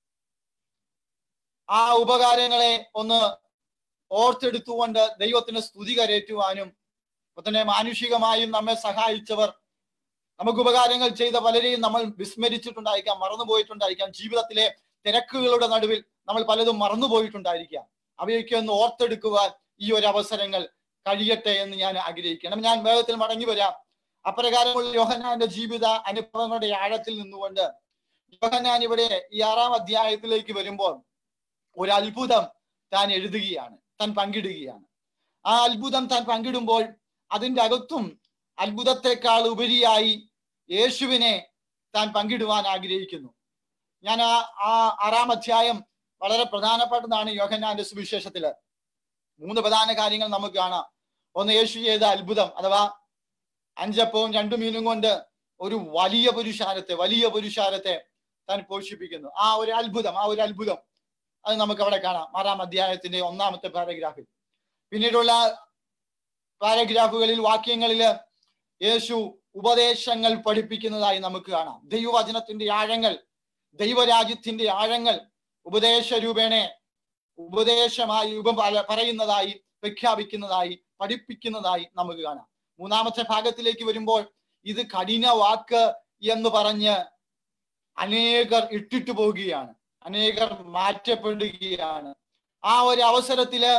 ആ ഉപകാരങ്ങളെ ഒന്ന് ഓർത്തെടുത്തുകൊണ്ട് ദൈവത്തിന് സ്തുതി കരേറ്റുവാനും, അപ്പൊ തന്നെ മാനുഷികമായും നമ്മെ സഹായിച്ചവർ, നമുക്ക് ഉപകാരങ്ങൾ ചെയ്ത പലരെയും നമ്മൾ വിസ്മരിച്ചിട്ടുണ്ടായിരിക്കാം, മറന്നുപോയിട്ടുണ്ടായിരിക്കാം. ജീവിതത്തിലെ തിരക്കുകളുടെ നടുവിൽ നമ്മൾ പലതും മറന്നുപോയിട്ടുണ്ടായിരിക്കാം. അവയൊക്കെ ഒന്ന് ഓർത്തെടുക്കുവാൻ ഈ ഒരു അവസരങ്ങൾ കഴിയട്ടെ എന്ന് ഞാൻ ആഗ്രഹിക്കണം. ഞാൻ വേഗത്തിൽ മടങ്ങി വരാം. അപ്രകാരമുള്ള യോഹന്നാന്റെ ജീവിത അനുഭവങ്ങളുടെ ആഴത്തിൽ നിന്നുകൊണ്ട് യോഹന്നാൻ ഇവിടെ ഈ 6-ാം അധ്യായത്തിലേക്ക് വരുമ്പോൾ ഒരു അത്ഭുതം താൻ എഴുതുകയാണ്, താൻ പങ്കിടുകയാണ്. ആ അത്ഭുതം താൻ പങ്കിടുമ്പോൾ അതിൻ്റെ അകത്തും അത്ഭുതത്തെക്കാൾ ഉപരിയായി യേശുവിനെ താൻ പങ്കിടുവാൻ ആഗ്രഹിക്കുന്നു. ഞാൻ ആ 6-ാം അധ്യായം വളരെ പ്രധാനപ്പെട്ടതാണ്. യോഹന്നാന്റെ സുവിശേഷത്തില് 3 പ്രധാന കാര്യങ്ങൾ നമുക്ക് കാണാം. ഒന്ന്, യേശു ചെയ്ത അത്ഭുതം, അഥവാ 5 അപ്പവും 2 മീനും കൊണ്ട് ഒരു വലിയ പുരുഷാരത്തെ താൻ പോഷിപ്പിക്കുന്നു. ആ ഒരു അത്ഭുതം അത് നമുക്ക് അവിടെ കാണാം 6-ാം അധ്യായത്തിന്റെ 1-ാമത്തെ പാരഗ്രാഫിൽ. പിന്നീടുള്ള പാരഗ്രാഫുകളിൽ, വാക്യങ്ങളില് യേശു ഉപദേശങ്ങൾ പഠിപ്പിക്കുന്നതായി നമുക്ക് കാണാം. ദൈവവചനത്തിന്റെ ആഴങ്ങൾ, ദൈവരാജ്യത്തിന്റെ ആഴങ്ങൾ ഉപദേശമായി പറയുന്നതായി, പ്രഖ്യാപിക്കുന്നതായി, പഠിപ്പിക്കുന്നതായി നമുക്ക് കാണാം. 3-ാമത്തെ ഭാഗത്തിലേക്ക് വരുമ്പോൾ ഇത് കഠിന വാക്ക് എന്ന് പറഞ്ഞ് അനേകർ ഇട്ടിട്ട് പോവുകയാണ്, അനേകർ മാറ്റപ്പെടുകയാണ്. ആ ഒരു അവസരത്തില്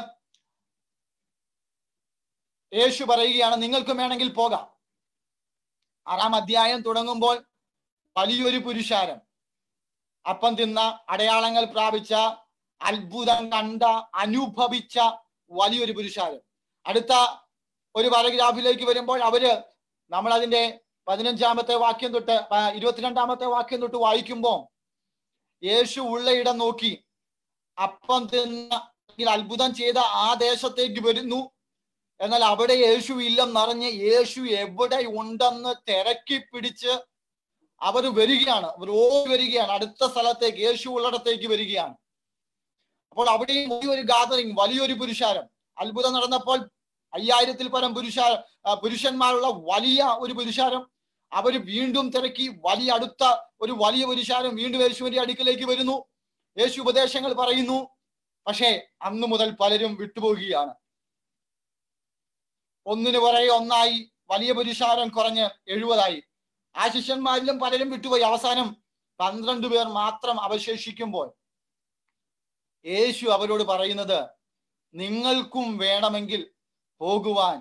യേശു പറയുകയാണ്, നിങ്ങൾക്കും വേണമെങ്കിൽ പോകാം. 6-ാം അധ്യായം തുടങ്ങുമ്പോൾ വലിയൊരു പുരുഷാരം, അപ്പം തിന്ന, അടയാളങ്ങൾ പ്രാപിച്ച, അത്ഭുതം കണ്ട, അനുഭവിച്ച വലിയൊരു പുരുഷാരം. അടുത്ത ഒരു പാരഗ്രാഫിലേക്ക് വരുമ്പോൾ നമ്മൾ അതിന്റെ 15-ാമത്തെ വാക്യം തൊട്ട് 22-ാമത്തെ വാക്യം തൊട്ട് വായിക്കുമ്പോൾ യേശു ഉള്ളയിടം നോക്കി അപ്പം തിന്ന അത്ഭുതം ചെയ്ത ആ ദേശത്തേക്ക് വരുന്നു. എന്നാൽ അവിടെ യേശു ഇല്ലെന്നറിഞ്ഞ് യേശു എവിടെ ഉണ്ടെന്ന് തിരക്കി പിടിച്ച് അവർ ഓടി വരികയാണ് അടുത്ത സ്ഥലത്തേക്ക്, യേശു ഉള്ളിടത്തേക്ക് വരികയാണ്. അപ്പോൾ അവിടെയും വലിയൊരു ഗാദറിങ്, വലിയൊരു പുരുഷാരം. അത്ഭുതം നടന്നപ്പോൾ 5000-ൽ പരം പുരുഷന്മാരുള്ള വലിയ ഒരു പുരുഷാരം. അവർ വീണ്ടും തിരക്കി, അടുത്ത ഒരു വലിയ പുരുഷാരം വീണ്ടും യേശുവിന്റെ അടുക്കിലേക്ക് വരുന്നു. യേശു ഉപദേശങ്ങൾ പറയുന്നു. പക്ഷേ അന്നു മുതൽ പലരും വിട്ടുപോകുകയാണ്. ഒന്നിനു പുറകെ ഒന്നായി വലിയ പുരുഷാരം കുറഞ്ഞ് 70 ആ ശിഷ്യന്മാരിലും പലരും വിട്ടുപോയി. അവസാനം 12 പേർ മാത്രം അവശേഷിക്കുമ്പോൾ യേശു അവരോട് പറയുന്നത്, നിങ്ങൾക്കും വേണമെങ്കിൽ പോകുവാൻ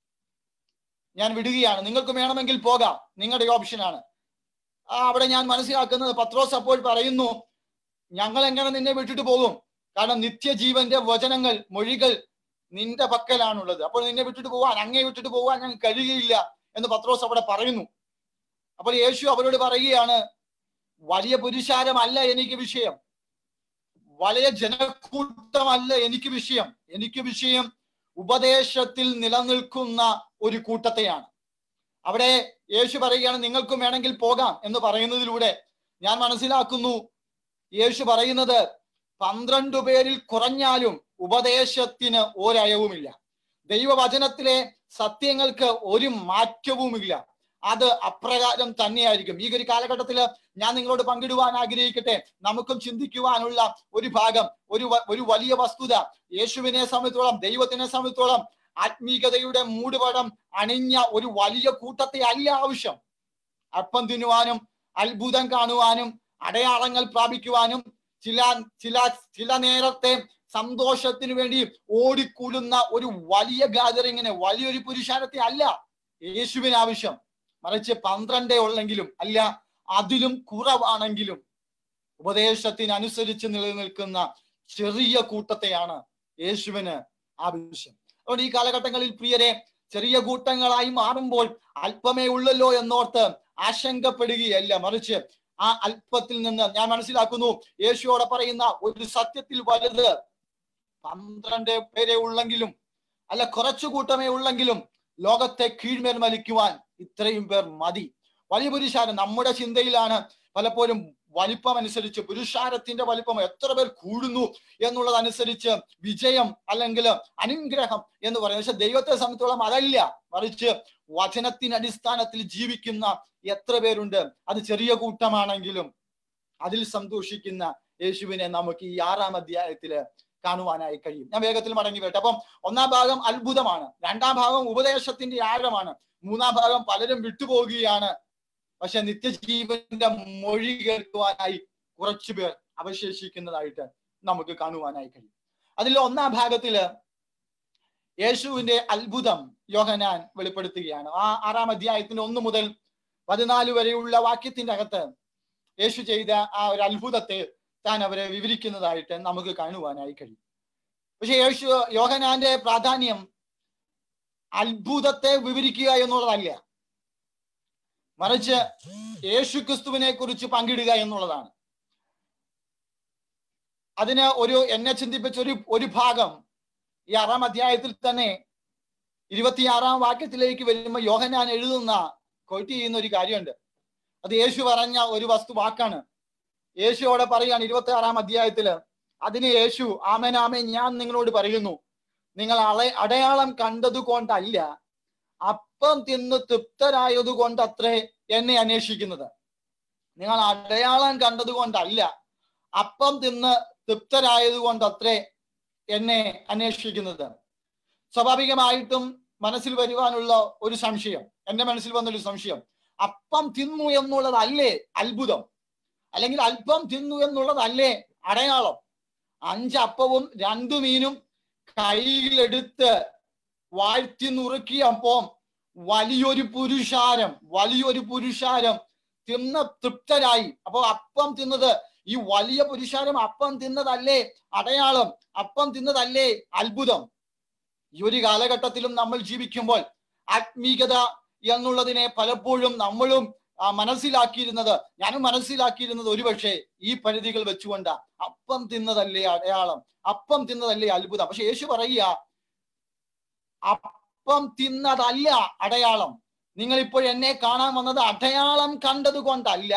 ഞാൻ വിടുകയാണ്, നിങ്ങൾക്കും വേണമെങ്കിൽ പോകാം, നിങ്ങളുടെ ഓപ്ഷനാണ്. അവിടെ ഞാൻ മനസ്സിലാക്കുന്നത്, പത്രോസ് അപ്പോൾ പറയുന്നു, ഞങ്ങൾ എങ്ങനെ നിന്നെ വിട്ടിട്ട് പോകും? കാരണം നിത്യജീവന്റെ വചനങ്ങൾ, മൊഴികൾ നിന്റെ പക്കലാണുള്ളത്. അപ്പോൾ നിന്നെ വിട്ടിട്ട് പോവാൻ, അങ്ങേ വിട്ടിട്ട് പോവാൻ ഞങ്ങൾക്ക് കഴിയുകയില്ല എന്ന് പത്രോസ് അവിടെ പറയുന്നു. അപ്പോൾ യേശു അവരോട് പറയുകയാണ്, വലിയ പുരുഷാരമല്ല എനിക്ക് വിഷയം, വലിയ ജനക്കൂട്ടമല്ല എനിക്ക് വിഷയം. എനിക്ക് വിഷയം ഉപദേശത്തിൽ നിലനിൽക്കുന്ന ഒരു കൂട്ടത്തെയാണ്. അവിടെ യേശു പറയുകയാണ്, നിങ്ങൾക്കും വേണമെങ്കിൽ പോകാം എന്ന് പറയുന്നതിലൂടെ ഞാൻ മനസ്സിലാക്കുന്നു, യേശു പറയുന്നത് 12 പേരിൽ കുറഞ്ഞാലും ഉപദേശത്തിന് ഒരയവുമില്ല, ദൈവവചനത്തിലെ സത്യങ്ങൾക്ക് ഒരു മാറ്റവുമില്ല. അത് അപ്രകാരം തന്നെയായിരിക്കും. ഈ ഒരു കാലഘട്ടത്തിൽ ഞാൻ നിങ്ങളോട് പങ്കിടുവാൻ ആഗ്രഹിക്കട്ടെ. നമുക്കും ചിന്തിക്കുവാനുള്ള ഒരു ഭാഗം, ഒരു വലിയ വസ്തുത, യേശുവിനെ സംബന്ധിച്ചോളം, ദൈവത്തിനെ സംബന്ധിച്ചോളം ആത്മീകതയുടെ മൂടുപടം അണിഞ്ഞ ഒരു വലിയ കൂട്ടത്തെ അല്ല ആവശ്യം. അപ്പം തിന്നുവാനും, അത്ഭുതം കാണുവാനും, അടയാളങ്ങൾ പ്രാപിക്കുവാനും, ചില നേരത്തെ സന്തോഷത്തിന് വേണ്ടി ഓടിക്കൂടുന്ന ഒരു വലിയ ഗാദറിങ്ങിന്, വലിയൊരു പുരുഷാരത്തെ അല്ല യേശുവിന് ആവശ്യം. മറിച്ച് 12 ഉള്ളെങ്കിലും, അല്ല അതിലും കുറവാണെങ്കിലും ഉപദേശത്തിനനുസരിച്ച് നിലനിൽക്കുന്ന ചെറിയ കൂട്ടത്തെയാണ് യേശുവിന് ആവശ്യം. അതുകൊണ്ട് ഈ കാലഘട്ടങ്ങളിൽ പ്രിയരെ, ചെറിയ കൂട്ടങ്ങളായി മാറുമ്പോൾ അല്പമേ ഉള്ളല്ലോ എന്നോർത്ത് ആശങ്കപ്പെടുകയല്ല, മറിച്ച് ആ അല്പത്തിൽ നിന്ന് ഞാൻ മനസ്സിലാക്കുന്നു, യേശുവോടെ പറയുന്ന ഒരു സത്യത്തിൽ വലുത് 12 പേരെ ഉള്ളെങ്കിലും, അല്ല കുറച്ചു കൂട്ടമേ ഉള്ളെങ്കിലും, ലോകത്തെ കീഴ്മേൽ മലിക്കുവാൻ ഇത്രയും പേർ മതി. വലിയ പുരുഷാരം നമ്മുടെ ചിന്തയിലാണ് പലപ്പോഴും വലിപ്പം അനുസരിച്ച്, പുരുഷാരത്തിന്റെ വലിപ്പം എത്ര പേർ കൂടുന്നു എന്നുള്ളതനുസരിച്ച് വിജയം അല്ലെങ്കിൽ അനുഗ്രഹം എന്ന് പറയുന്നത്. പക്ഷെ ദൈവത്തെ സംബന്ധിച്ചോളം അതല്ല, മറിച്ച് വചനത്തിന് അടിസ്ഥാനത്തിൽ ജീവിക്കുന്ന എത്ര പേരുണ്ട്. അത് ചെറിയ കൂട്ടമാണെങ്കിലും അതിൽ സന്തോഷിക്കുന്ന യേശുവിനെ നമുക്ക് ഈ 6-ാം അധ്യായത്തില് കാണുവാനായി കഴിയും. ഞാൻ വേഗത്തിൽ മടങ്ങി വരട്ടെ. അപ്പം 1-ാം ഭാഗം അത്ഭുതമാണ്, 2-ാം ഭാഗം ഉപദേശത്തിന്റെ ആഴമാണ്, 3-ാം ഭാഗം പലരും വിട്ടുപോകുകയാണ്. പക്ഷെ നിത്യജീവന്റെ മൊഴി കേൾക്കുവാനായി കുറച്ചു പേർ അവശേഷിക്കുന്നതായിട്ട് നമുക്ക് കാണുവാനായി കഴിയും. അതിൽ 1-ാം ഭാഗത്തില് യേശുവിന്റെ അത്ഭുതം യോഹന്നാൻ വെളിപ്പെടുത്തുകയാണ്. ആ 6-ാം അധ്യായത്തിന്റെ 1 മുതൽ 14 വരെയുള്ള വാക്യത്തിന്റെ അകത്ത് യേശു ചെയ്ത ആ ഒരു അത്ഭുതത്തെ താൻ അവരെ വിവരിക്കുന്നതായിട്ട് നമുക്ക് കാണുവാനായി കഴിയും. പക്ഷെ യോഹന്നാന്റെ പ്രാധാന്യം അത്ഭുതത്തെ വിവരിക്കുക എന്നുള്ളതല്ല, മറിച്ച് യേശു ക്രിസ്തുവിനെ കുറിച്ച് പങ്കിടുക എന്നുള്ളതാണ്. അതിന് എന്നെ ചിന്തിപ്പിച്ച ഒരു ഭാഗം ഈ 6-ാം അധ്യായത്തിൽ തന്നെ 26-ാം വാക്യത്തിലേക്ക് വരുമ്പോൾ യോഹന്നാൻ കോട്ട് ചെയ്യുന്ന ഒരു കാര്യമുണ്ട്. അത് യേശു പറഞ്ഞ ഒരു വാക്കാണ്. യേശു അവിടെ പറയാണ് 26-ാം അധ്യായത്തില്. അതിന് യേശു, ആമേൻ ആമേൻ ഞാൻ നിങ്ങളോട് പറയുന്നു, നിങ്ങൾ അടയാളം കണ്ടതുകൊണ്ടല്ല, അപ്പം തിന്ന് തൃപ്തരായത് കൊണ്ടത്രേ എന്നെ അന്വേഷിക്കുന്നത്. നിങ്ങൾ അടയാളം കണ്ടതുകൊണ്ടല്ല, അപ്പം തിന്ന് തൃപ്തരായത് കൊണ്ടത്രേ എന്നെ അന്വേഷിക്കുന്നത്. സ്വാഭാവികമായിട്ടും മനസ്സിൽ വരുവാനുള്ള ഒരു സംശയം, എന്റെ മനസ്സിൽ വന്നൊരു സംശയം, അപ്പം തിന്നു എന്നുള്ളതല്ലേ അത്ഭുതം? അല്ലെങ്കിൽ അല്പം തിന്നു എന്നുള്ളതല്ലേ അടയാളം? 5 അപ്പവും 2 മീനും കയ്യിലെടുത്ത് വാഴ്ത്തി നുറുക്കിയപ്പം വലിയൊരു പുരുഷാരം തിന്ന് തൃപ്തരായി. അപ്പോ അപ്പം തിന്നത്, ഈ വലിയ പുരുഷാരം അപ്പം തിന്നതല്ലേ അടയാളം? അപ്പം തിന്നതല്ലേ അത്ഭുതം? ഈ ഒരു കാലഘട്ടത്തിലും നമ്മൾ ജീവിക്കുമ്പോൾ ആത്മീയത എന്നുള്ളതിനെ പലപ്പോഴും നമ്മളും ഞാനും മനസ്സിലാക്കിയിരുന്നത് ഒരുപക്ഷെ ഈ പരിധികൾ വെച്ചുകൊണ്ടാ. അപ്പം തിന്നതല്ലേ അടയാളം, അപ്പം തിന്നതല്ലേ അത്ഭുതം. പക്ഷെ യേശു പറയുക, അപ്പം തിന്നതല്ല അടയാളം. നിങ്ങൾ ഇപ്പോൾ എന്നെ കാണാൻ വന്നത് അടയാളം കണ്ടത് കൊണ്ടല്ല,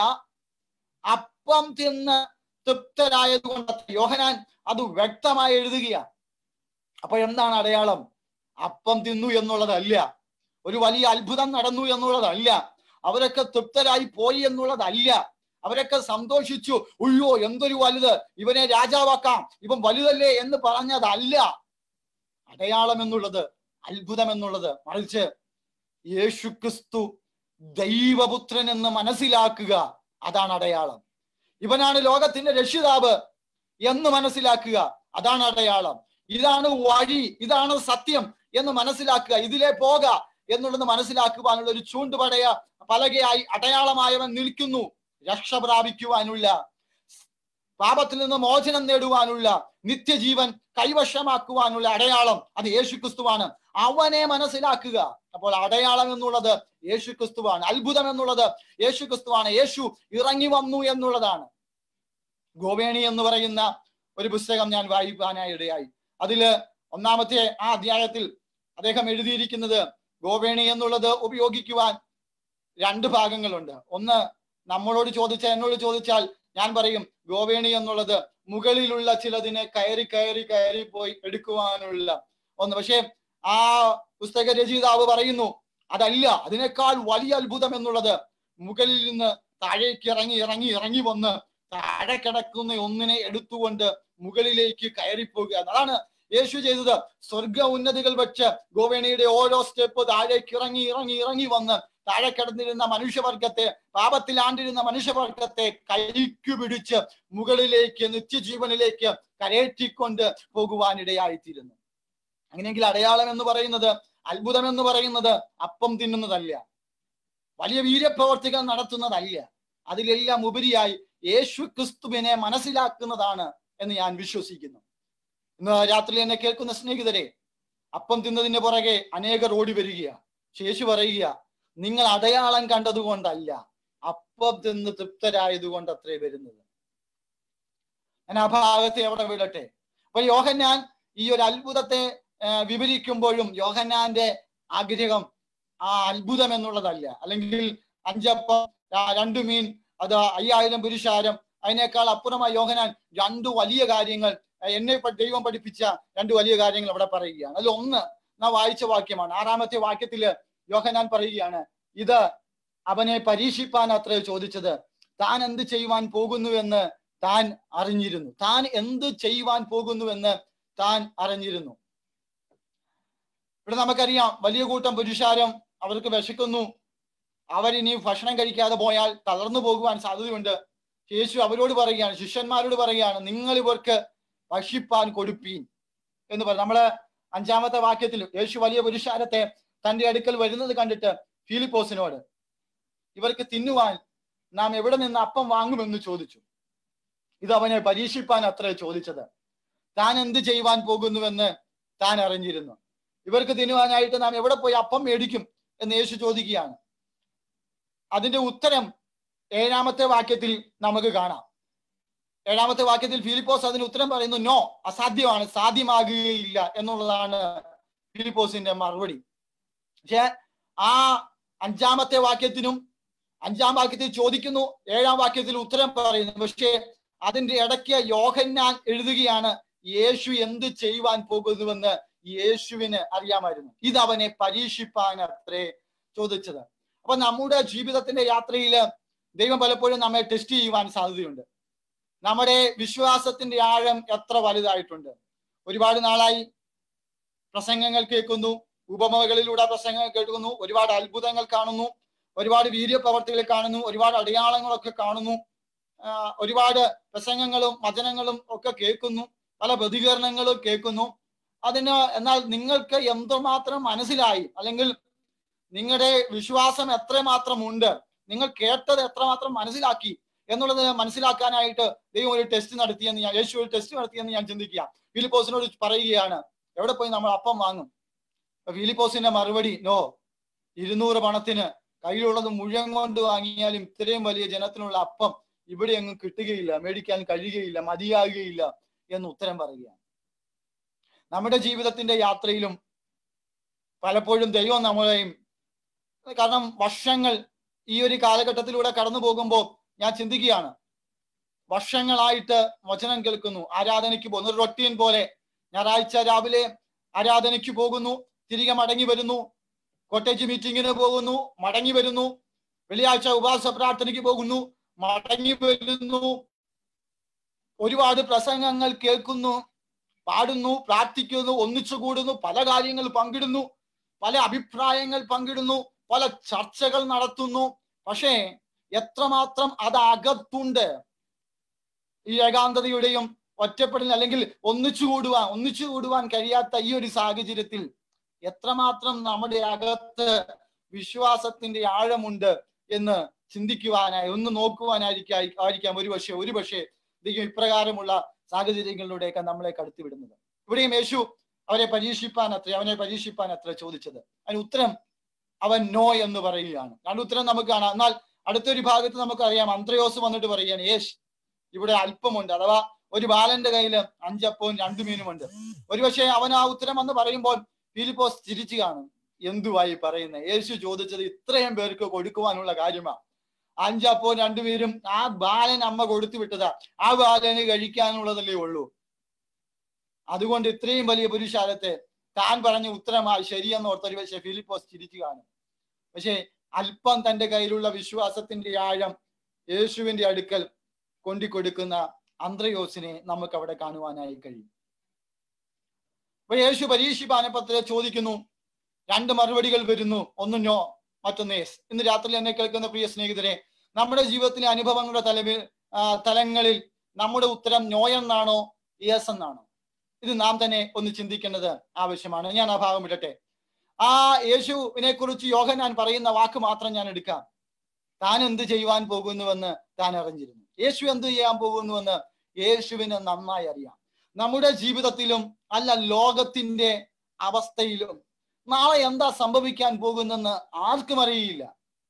അപ്പം തിന്ന് തൃപ്തരായത് കൊണ്ട്. യോഹന്നാൻ അത് വ്യക്തമായി എഴുതുകയാണ്. അപ്പൊ എന്താണ് അടയാളം? അപ്പം തിന്നു എന്നുള്ളതല്ല, ഒരു വലിയ അത്ഭുതം നടന്നു എന്നുള്ളതല്ല, അവരൊക്കെ തൃപ്തരായി പോയി എന്നുള്ളതല്ല, അവരൊക്കെ സന്തോഷിച്ചു, ഉയ്യോ എന്തൊരു വലുത്, ഇവനെ രാജാവാക്കാം, ഇവൻ വലുതല്ലേ എന്ന് പറഞ്ഞതല്ല അടയാളം എന്നുള്ളത്, അത്ഭുതം എന്നുള്ളത്. മറിച്ച് യേശു ക്രിസ്തു ദൈവപുത്രൻ എന്ന് മനസ്സിലാക്കുക, അതാണ് അടയാളം. ഇവനാണ് ലോകത്തിന്റെ രക്ഷിതാവ് എന്ന് മനസ്സിലാക്കുക, അതാണ് അടയാളം. ഇതാണ് വഴി, ഇതാണ് സത്യം എന്ന് മനസ്സിലാക്കുക, ഇതിലെ പോക എന്നുള്ളത് മനസ്സിലാക്കുവാനുള്ള ഒരു പലകയായി അടയാളമായവൻ നിൽക്കുന്നു. രക്ഷ പ്രാപിക്കുവാനുള്ള, പാപത്തിൽ നിന്ന് മോചനം നേടുവാനുള്ള, നിത്യജീവൻ കൈവശമാക്കുവാനുള്ള അടയാളം അത് യേശു ക്രിസ്തുവാണ്. അവനെ മനസ്സിലാക്കുക. അപ്പോൾ അടയാളം എന്നുള്ളത് യേശു ക്രിസ്തുവാണ്, അത്ഭുതം എന്നുള്ളത് യേശു ക്രിസ്തുവാണ്. യേശു ഇറങ്ങി വന്നു എന്നുള്ളതാണ്. ഗോവേണി എന്ന് പറയുന്ന ഒരു പുസ്തകം ഞാൻ വായിക്കാനായി ഇടയായി. അതില് 1-ാമത്തെ ആ അധ്യായത്തിൽ അദ്ദേഹം എഴുതിയിരിക്കുന്നത്, ഗോവേണി എന്നുള്ളത് ഉപയോഗിക്കുവാൻ 2 ഭാഗങ്ങളുണ്ട്. ഒന്ന്, എന്നോട് ചോദിച്ചാൽ ഞാൻ പറയും ഗോവേണി എന്നുള്ളത് മുകളിലുള്ള ചിലതിനെ കയറി പോയി എടുക്കുവാനുള്ള ഒന്ന്. പക്ഷെ ആ പുസ്തക രചയിതാവ് പറയുന്നു അതല്ല, അതിനേക്കാൾ വലിയ അത്ഭുതം എന്നുള്ളത് മുകളിൽ നിന്ന് താഴേക്ക് ഇറങ്ങി വന്ന് താഴെ കിടക്കുന്ന ഒന്നിനെ എടുത്തുകൊണ്ട് മുകളിലേക്ക് കയറിപ്പോകുക. അതാണ് യേശു ചെയ്തത്. സ്വർഗ ഉന്നതികൾ വെച്ച് ഗോവേണിയുടെ ഓരോ സ്റ്റെപ്പ് താഴേക്ക് ഇറങ്ങി വന്ന് താഴെ കിടന്നിരുന്ന മനുഷ്യവർഗത്തെ, പാപത്തിൽ ആണ്ടിരുന്ന മനുഷ്യവർഗത്തെ കൈക്ക് പിടിച്ച് മുകളിലേക്ക്, നിത്യജീവനിലേക്ക് കരയേറ്റിക്കൊണ്ട് പോകുവാനിടയായിത്തീരുന്നു. അങ്ങനെയെങ്കിൽ അടയാളം എന്ന് പറയുന്നത്, അത്ഭുതം എന്ന് പറയുന്നത് അപ്പം തിന്നുന്നതല്ല, വലിയ വീര്യപ്രവർത്തികൾ നടത്തുന്നതല്ല, അതിലെല്ലാം ഉപരിയായി യേശു ക്രിസ്തുവിനെ മനസ്സിലാക്കുന്നതാണ് എന്ന് ഞാൻ വിശ്വസിക്കുന്നു. ഇന്ന് രാത്രി എന്നെ കേൾക്കുന്ന സ്നേഹിതരെ, അപ്പം തിന്നതിന് പുറകെ അനേകർ ഓടി വരികയാണ്. യേശു പറയുക, നിങ്ങൾ അടയാളം കണ്ടതുകൊണ്ടല്ല, അപ്പം തിന്ന് തൃപ്തരായത് കൊണ്ട് അത്രേ വരുന്നത്. ഞാൻ ആ ഭാഗത്തെ അവിടെ വിടട്ടെ. അപ്പൊ യോഹന്നാൻ ഈ ഒരു അത്ഭുതത്തെ വിവരിക്കുമ്പോഴും യോഹന്നാന്റെ ആഗ്രഹം ആ അത്ഭുതം എന്നുള്ളതല്ല, അല്ലെങ്കിൽ 5 അപ്പം 2 മീൻ, അത് 5000 പുരുഷാരം, അതിനേക്കാൾ അപ്പുറമായി യോഹന്നാൻ 2 വലിയ കാര്യങ്ങൾ, എന്നെ ദൈവം പഠിപ്പിച്ച 2 വലിയ കാര്യങ്ങൾ അവിടെ പറയുകയാണ്. അതിൽ ഒന്ന് നാം വായിച്ച വാക്യമാണ്. 6-ാമത്തെ വാക്യത്തില് യോഹന്നാൻ പറയുകയാണ്, ഇത് അവനെ പരീക്ഷിപ്പാൻ അത്രേ ചോദിച്ചത്, താൻ എന്ത് ചെയ്യുവാൻ പോകുന്നുവെന്ന് താൻ അറിഞ്ഞിരുന്നു. താൻ അറിഞ്ഞിരുന്നു. ഇവിടെ നമുക്കറിയാം, വലിയ കൂട്ടം പുരുഷാരം, അവർക്ക് വിശക്കുന്നു, അവരിനി ഭക്ഷണം കഴിക്കാതെ പോയാൽ തളർന്നു പോകുവാൻ സാധ്യതയുണ്ട്. യേശു അവരോട് പറയുകയാണ്, ശിഷ്യന്മാരോട് പറയുകയാണ്, നിങ്ങൾ ഇവർക്ക് ഭക്ഷിപ്പാൻ കൊടുപ്പീൻ എന്ന് പറഞ്ഞു. നമ്മള് 5-ാമത്തെ വാക്യത്തിൽ യേശു വലിയ പുരുഷാരത്തെ തന്റെ അടുക്കൽ വരുന്നത് കണ്ടിട്ട് ഫിലിപ്പോസിനോട്, ഇവർക്ക് തിന്നുവാൻ നാം എവിടെ നിന്ന് അപ്പം വാങ്ങുമെന്ന് ചോദിച്ചു. ഇത് അവനെ പരീക്ഷിപ്പാൻ അത്രേ ചോദിച്ചത്. താൻ എന്ത് ചെയ്യുവാൻ പോകുന്നുവെന്ന് താൻ അറിഞ്ഞിരുന്നു. ഇവർക്ക് തിന്നുവാനായിട്ട് നാം എവിടെ പോയി അപ്പം മേടിക്കും എന്ന് യേശു ചോദിക്കുകയാണ്. അതിന്റെ ഉത്തരം 7-ാമത്തെ വാക്യത്തിൽ നമുക്ക് കാണാം. 7-ാമത്തെ വാക്യത്തിൽ ഫിലിപ്പോസ് അതിന് ഉത്തരം പറയുന്നു, നോ, അസാധ്യമാണ്, സാധ്യമാകുകയില്ല എന്നുള്ളതാണ് ഫിലിപ്പോസിന്റെ മറുപടി. പക്ഷെ ആ 5-ാമത്തെ വാക്യത്തിനും 5-ാം വാക്യത്തിൽ ചോദിക്കുന്നു, 7-ാം വാക്യത്തിൽ ഉത്തരം പറയുന്നു. പക്ഷേ അതിന്റെ ഇടയ്ക്ക് യോഹന്നാൻ എഴുതുകയാണ്, യേശു എന്ത് ചെയ്യുവാൻ പോകുന്നുവെന്ന് യേശുവിന് അറിയാമായിരുന്നു. ഇത് അവനെ പരീക്ഷിപ്പാൻ അത്രേ ചോദിച്ചത്. അപ്പൊ നമ്മുടെ ജീവിതത്തിന്റെ യാത്രയിൽ ദൈവം പലപ്പോഴും നമ്മെ ടെസ്റ്റ് ചെയ്യുവാൻ സാധ്യതയുണ്ട്. നമ്മുടെ വിശ്വാസത്തിന്റെ ആഴം എത്ര വലുതായിട്ടുണ്ട്. ഒരുപാട് നാളായി പ്രസംഗങ്ങൾ കേൾക്കുന്നു, ഉപമകളിലൂടെ പ്രസംഗങ്ങൾ കേൾക്കുന്നു, ഒരുപാട് അത്ഭുതങ്ങൾ കാണുന്നു, ഒരുപാട് വീര്യപ്രവർത്തികൾ കാണുന്നു, ഒരുപാട് അടയാളങ്ങളൊക്കെ കാണുന്നു, ഒരുപാട് പ്രസംഗങ്ങളും വചനങ്ങളും ഒക്കെ കേൾക്കുന്നു, പല പ്രതികരണങ്ങളും കേൾക്കുന്നു. എന്നാൽ നിങ്ങൾക്ക് എന്തുമാത്രം മനസ്സിലായി, അല്ലെങ്കിൽ നിങ്ങളുടെ വിശ്വാസം എത്രമാത്രം ഉണ്ട്, നിങ്ങൾ കേട്ടത് എത്രമാത്രം മനസ്സിലാക്കി എന്നുള്ളത് മനസ്സിലാക്കാനായിട്ട് ദൈവം ഒരു ടെസ്റ്റ് നടത്തിയെന്ന് യേശു ഒരു ടെസ്റ്റ് നടത്തിയെന്ന് ഞാൻ ചിന്തിക്കുക. ഫിലിപ്പോസിനോട് പറയുകയാണ്, എവിടെ പോയി നമ്മൾ അപ്പം വാങ്ങും? ഫിലിപ്പോസിന്റെ മറുപടി, നോ, 200 പണത്തിന് കയ്യിലുള്ളത് മുഴുവൻ കൊണ്ട് വാങ്ങിയാലും ഇത്രയും വലിയ ജനത്തിനുള്ള അപ്പം ഇവിടെ എങ്ങും കിട്ടുകയില്ല, മേടിക്കാൻ കഴിയുകയില്ല, മതിയാകുകയില്ല എന്ന് ഉത്തരം പറയുകയാണ്. നമ്മുടെ ജീവിതത്തിന്റെ യാത്രയിലും പലപ്പോഴും ദൈവം നമ്മളെയും, കാരണം വർഷങ്ങൾ ഈ ഒരു കാലഘട്ടത്തിലൂടെ കടന്നു പോകുമ്പോൾ ഞാൻ ചിന്തിക്കുകയാണ്, വർഷങ്ങളായിട്ട് വചനം കേൾക്കുന്നു, ആരാധനയ്ക്ക് പോകുന്നു, റൊട്ടീൻ പോലെ ഞായറാഴ്ച രാവിലെ ആരാധനയ്ക്ക് പോകുന്നു, തിരികെ മടങ്ങി വരുന്നു, കോട്ടേജ് മീറ്റിങ്ങിന് പോകുന്നു, മടങ്ങി വരുന്നു, വെള്ളിയാഴ്ച ഉപവാസ പ്രാർത്ഥനയ്ക്ക് പോകുന്നു, മടങ്ങി വരുന്നു, ഒരുപാട് പ്രസംഗങ്ങൾ കേൾക്കുന്നു, പാടുന്നു, പ്രാർത്ഥിക്കുന്നു, ഒന്നിച്ചു കൂടുന്നു, പല കാര്യങ്ങൾ പങ്കിടുന്നു, പല അഭിപ്രായങ്ങൾ പങ്കിടുന്നു, പല ചർച്ചകൾ നടത്തുന്നു. പക്ഷേ എത്രമാത്രം അത് അകത്തുണ്ട്, ഈ ഏകാന്തതയുടെയും ഒറ്റപ്പെടൽ അല്ലെങ്കിൽ ഒന്നിച്ചു കൂടുവാൻ കഴിയാത്ത ഈ ഒരു സാഹചര്യത്തിൽ എത്രമാത്രം നമ്മുടെ അകത്ത് വിശ്വാസത്തിന്റെ ആഴമുണ്ട് എന്ന് ചിന്തിക്കുവാനായി, ഒന്ന് നോക്കുവാനായിരിക്കാം ഒരുപക്ഷെ ദൈവം ഇപ്രകാരമുള്ള സാഹചര്യങ്ങളിലൂടെയൊക്കെ നമ്മളെ കടത്തിവിടുന്നത്. ഇവിടെയും യേശു അവനെ പരീക്ഷിപ്പാൻ അത്ര ചോദിച്ചത്. അതിന് ഉത്തരം അവൻ നോ എന്ന് പറയുകയാണ്. രണ്ട് ഉത്തരം നമുക്ക് കാണാം. എന്നാൽ അടുത്തൊരു ഭാഗത്ത് നമുക്കറിയാം, അന്ത്രയോസ് വന്നിട്ട് പറയുകയാണ്, യേശ്, ഇവിടെ അല്പമുണ്ട്, അഥവാ ഒരു ബാലന്റെ കയ്യിൽ 5 അപ്പവും 2 മീനുമുണ്ട്. ഒരുപക്ഷെ അവൻ ആ ഉത്തരം എന്ന് പറയുമ്പോൾ ഫിലിപ്പോസ് ചിരിച്ചു കാണും, എന്തുവായി പറയുന്നത്? യേശു ചോദിച്ചത് ഇത്രയും പേർക്ക് കൊടുക്കുവാനുള്ള കാര്യമാണ്. 5 അപ്പവും 2 മീനും ആ ബാലൻ അമ്മ കൊടുത്തു വിട്ടതാ, ആ ബാലന് കഴിക്കാനുള്ളതല്ലേ ഉള്ളൂ. അതുകൊണ്ട് ഇത്രയും വലിയ പുരുഷാരത്തെ താൻ പറഞ്ഞ ഉത്തരമായി ശരിയെന്ന് ഓർത്തൊരു പക്ഷേ ഫിലിപ്പോസ് ചിരിച്ചു കാണും. പക്ഷെ അല്പം തന്റെ കയ്യിലുള്ള വിശ്വാസത്തിന്റെ ആഴം യേശുവിന്റെ അടുക്കൽ കൊണ്ടിക്കൊടുക്കുന്ന അന്ത്രയോസിനെ നമുക്ക് അവിടെ കാണുവാനായി കഴിയും. അപ്പൊ യേശു പരീക്ഷിപ്പാനപ്പത്തില് ചോദിക്കുന്നു, 2 മറുപടികൾ വരുന്നു, ഒന്ന് നോ, മറ്റൊന്ന് യേസ്. ഇന്ന് രാത്രി എന്നെ കേൾക്കുന്ന പ്രിയ സ്നേഹിതരെ, നമ്മുടെ ജീവിതത്തിലെ അനുഭവങ്ങളുടെ തലങ്ങളിൽ നമ്മുടെ ഉത്തരം നോ എന്നാണോ യേസ് എന്നാണോ? ഇത് നാം തന്നെ ഒന്ന് ചിന്തിക്കേണ്ടത് ആവശ്യമാണ്. ഞാൻ ആ ഭാഗം വിടട്ടെ. ആ യേശുവിനെ കുറിച്ച് യോഹന്നാൻ പറയുന്ന വാക്ക് മാത്രം ഞാൻ എടുക്കാം. താൻ എന്ത് ചെയ്യുവാൻ പോകുന്നുവെന്ന് താൻ അറിഞ്ഞിരുന്നു. യേശു എന്ത് ചെയ്യാൻ പോകുന്നുവെന്ന് യേശുവിന് നന്നായി അറിയാം. നമ്മുടെ ജീവിതത്തിലും അല്ല ലോകത്തിന്റെ അവസ്ഥയിലും നാളെ എന്താ സംഭവിക്കാൻ പോകുന്നെന്ന് ആർക്കും അറിയില്ല.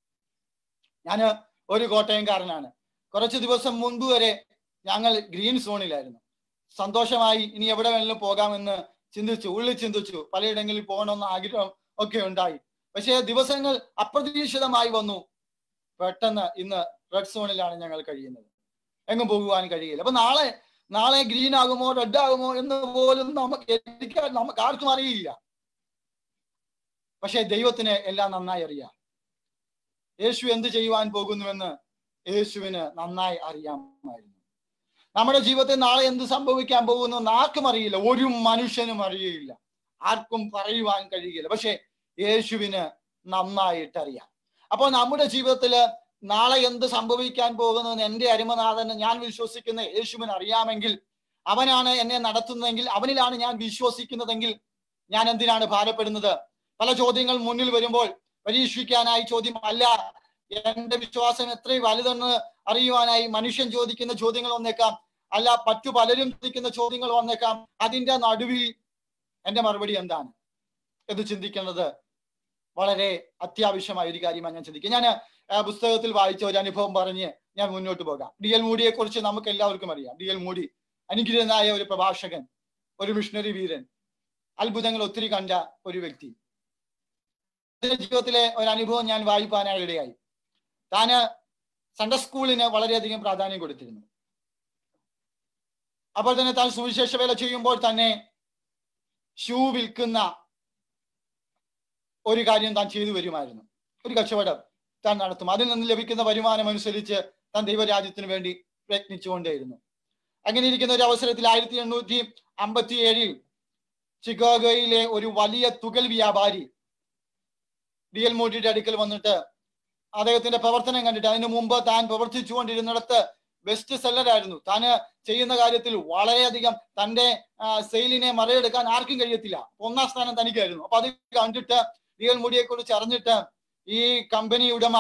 ഞാൻ ഒരു കോട്ടയംകാരനാണ്. കുറച്ച് ദിവസം മുൻപ് വരെ ഞങ്ങൾ ഗ്രീൻ സോണിലായിരുന്നു. സന്തോഷമായി ഇനി എവിടെ വേണമെങ്കിലും പോകാമെന്ന് ഉള്ളിൽ ചിന്തിച്ചു. പലയിടങ്ങളിൽ പോകണമെന്ന ആഗ്രഹം ഒക്കെ ഉണ്ടായി. പക്ഷേ ദിവസങ്ങൾ അപ്രതീക്ഷിതമായി വന്നു. പെട്ടെന്ന് ഇന്ന് റെഡ് സോണിലാണ് ഞങ്ങൾ കഴിയുന്നത്. എങ്ങും പോകുവാൻ കഴിയില്ല. അപ്പൊ നാളെ ഗ്രീൻ ആകുമോ റെഡ് ആകുമോ എന്ന് പോലും നമുക്ക് ആർക്കും അറിയില്ല. പക്ഷെ ദൈവത്തിന് എല്ലാം നന്നായി അറിയാം. യേശു എന്ത് ചെയ്യുവാൻ പോകുന്നുവെന്ന് യേശുവിന് നന്നായി അറിയാമായിരുന്നു. നമ്മുടെ ജീവിതത്തിൽ നാളെ എന്ത് സംഭവിക്കാൻ പോകുന്നു എന്ന് ആർക്കും അറിയില്ല, ഒരു മനുഷ്യനും അറിയില്ല, ആർക്കും പറയുവാൻ കഴിയില്ല. പക്ഷെ യേശുവിന് നന്നായിട്ട് അറിയാം. അപ്പോൾ നമ്മുടെ ജീവിതത്തില് നാളെ എന്ത് സംഭവിക്കാൻ പോകുന്നതെന്ന് എൻ്റെ അരുമനാഥന് ഞാൻ വിശ്വസിക്കുന്ന യേശുവിന് അറിയാമെങ്കിൽ, അവനാണ് എന്നെ നടത്തുന്നതെങ്കിൽ, അവനിലാണ് ഞാൻ വിശ്വസിക്കുന്നതെങ്കിൽ ഞാൻ എന്തിനാണ് ഭാരപ്പെടുന്നത്? പല ചോദ്യങ്ങൾ മുന്നിൽ വരുമ്പോൾ പരീക്ഷിക്കാനായി ചോദ്യം അല്ല, എന്റെ വിശ്വാസം എത്രയും വലുതെന്ന് അറിയുവാനായി മനുഷ്യൻ ചോദിക്കുന്ന ചോദ്യങ്ങൾ വന്നേക്കാം, അല്ല മറ്റു പലരും ചോദിക്കുന്ന ചോദ്യങ്ങൾ വന്നേക്കാം. അതിന്റെ നടുവിൽ എന്റെ മറുപടി എന്താണ് എന്ന് ചിന്തിക്കുന്നത് വളരെ അത്യാവശ്യമായ ഒരു കാര്യമാണ്. ഞാൻ ചിന്തിക്കുക. ഞാൻ പുസ്തകത്തിൽ വായിച്ച ഒരു അനുഭവം പറഞ്ഞ് ഞാൻ മുന്നോട്ട് പോകാം. D.L. മൂഡിയെ കുറിച്ച് നമുക്ക് എല്ലാവർക്കും അറിയാം. D.L. മൂഡി അനുഗ്രഹനായ ഒരു പ്രഭാഷകൻ, ഒരു മിഷണറി വീരൻ, അത്ഭുതങ്ങൾ ഒത്തിരി കണ്ട ഒരു വ്യക്തി. ജീവിതത്തിലെ ഒരു അനുഭവം ഞാൻ വായിപ്പാനായി ഇടയായി. താന് സൺഡേ സ്കൂളിന് വളരെയധികം പ്രാധാന്യം കൊടുത്തിരുന്നു. അപ്പോൾ തന്നെ താൻ സുവിശേഷ വേല ചെയ്യുമ്പോൾ തന്നെ ഷൂ വിൽക്കുന്ന ഒരു കാര്യം താൻ ചെയ്തു വരുമായിരുന്നു. ഒരു കച്ചവടം താൻ നടത്തും. അതിൽ നിന്ന് ലഭിക്കുന്ന വരുമാനം അനുസരിച്ച് താൻ ദൈവരാജ്യത്തിന് വേണ്ടി പ്രയത്നിച്ചുകൊണ്ടേയിരുന്നു. അങ്ങനെ ഇരിക്കുന്ന ഒരു അവസരത്തിൽ 1857 ചിക്കാഗോയിലെ ഒരു വലിയ തുകൽ വ്യാപാരി D.L. മൂഡിയുടെ അടുക്കൽ വന്നിട്ട് അദ്ദേഹത്തിന്റെ പ്രവർത്തനം കണ്ടിട്ട്, അതിനു മുമ്പ് താൻ പ്രവർത്തിച്ചുകൊണ്ടിരുന്നിടത്ത് ബെസ്റ്റ് സെല്ലറായിരുന്നു. താന് ചെയ്യുന്ന കാര്യത്തിൽ വളരെയധികം തന്റെ സെയിലിനെ മറികടക്കാൻ ആർക്കും കഴിയത്തില്ല. 1ാം സ്ഥാനം തനിക്കായിരുന്നു. അപ്പൊ അത് കണ്ടിട്ട് D.L. മൂഡിയെ കുറിച്ച് അറിഞ്ഞിട്ട് ഈ കമ്പനി ഉടമ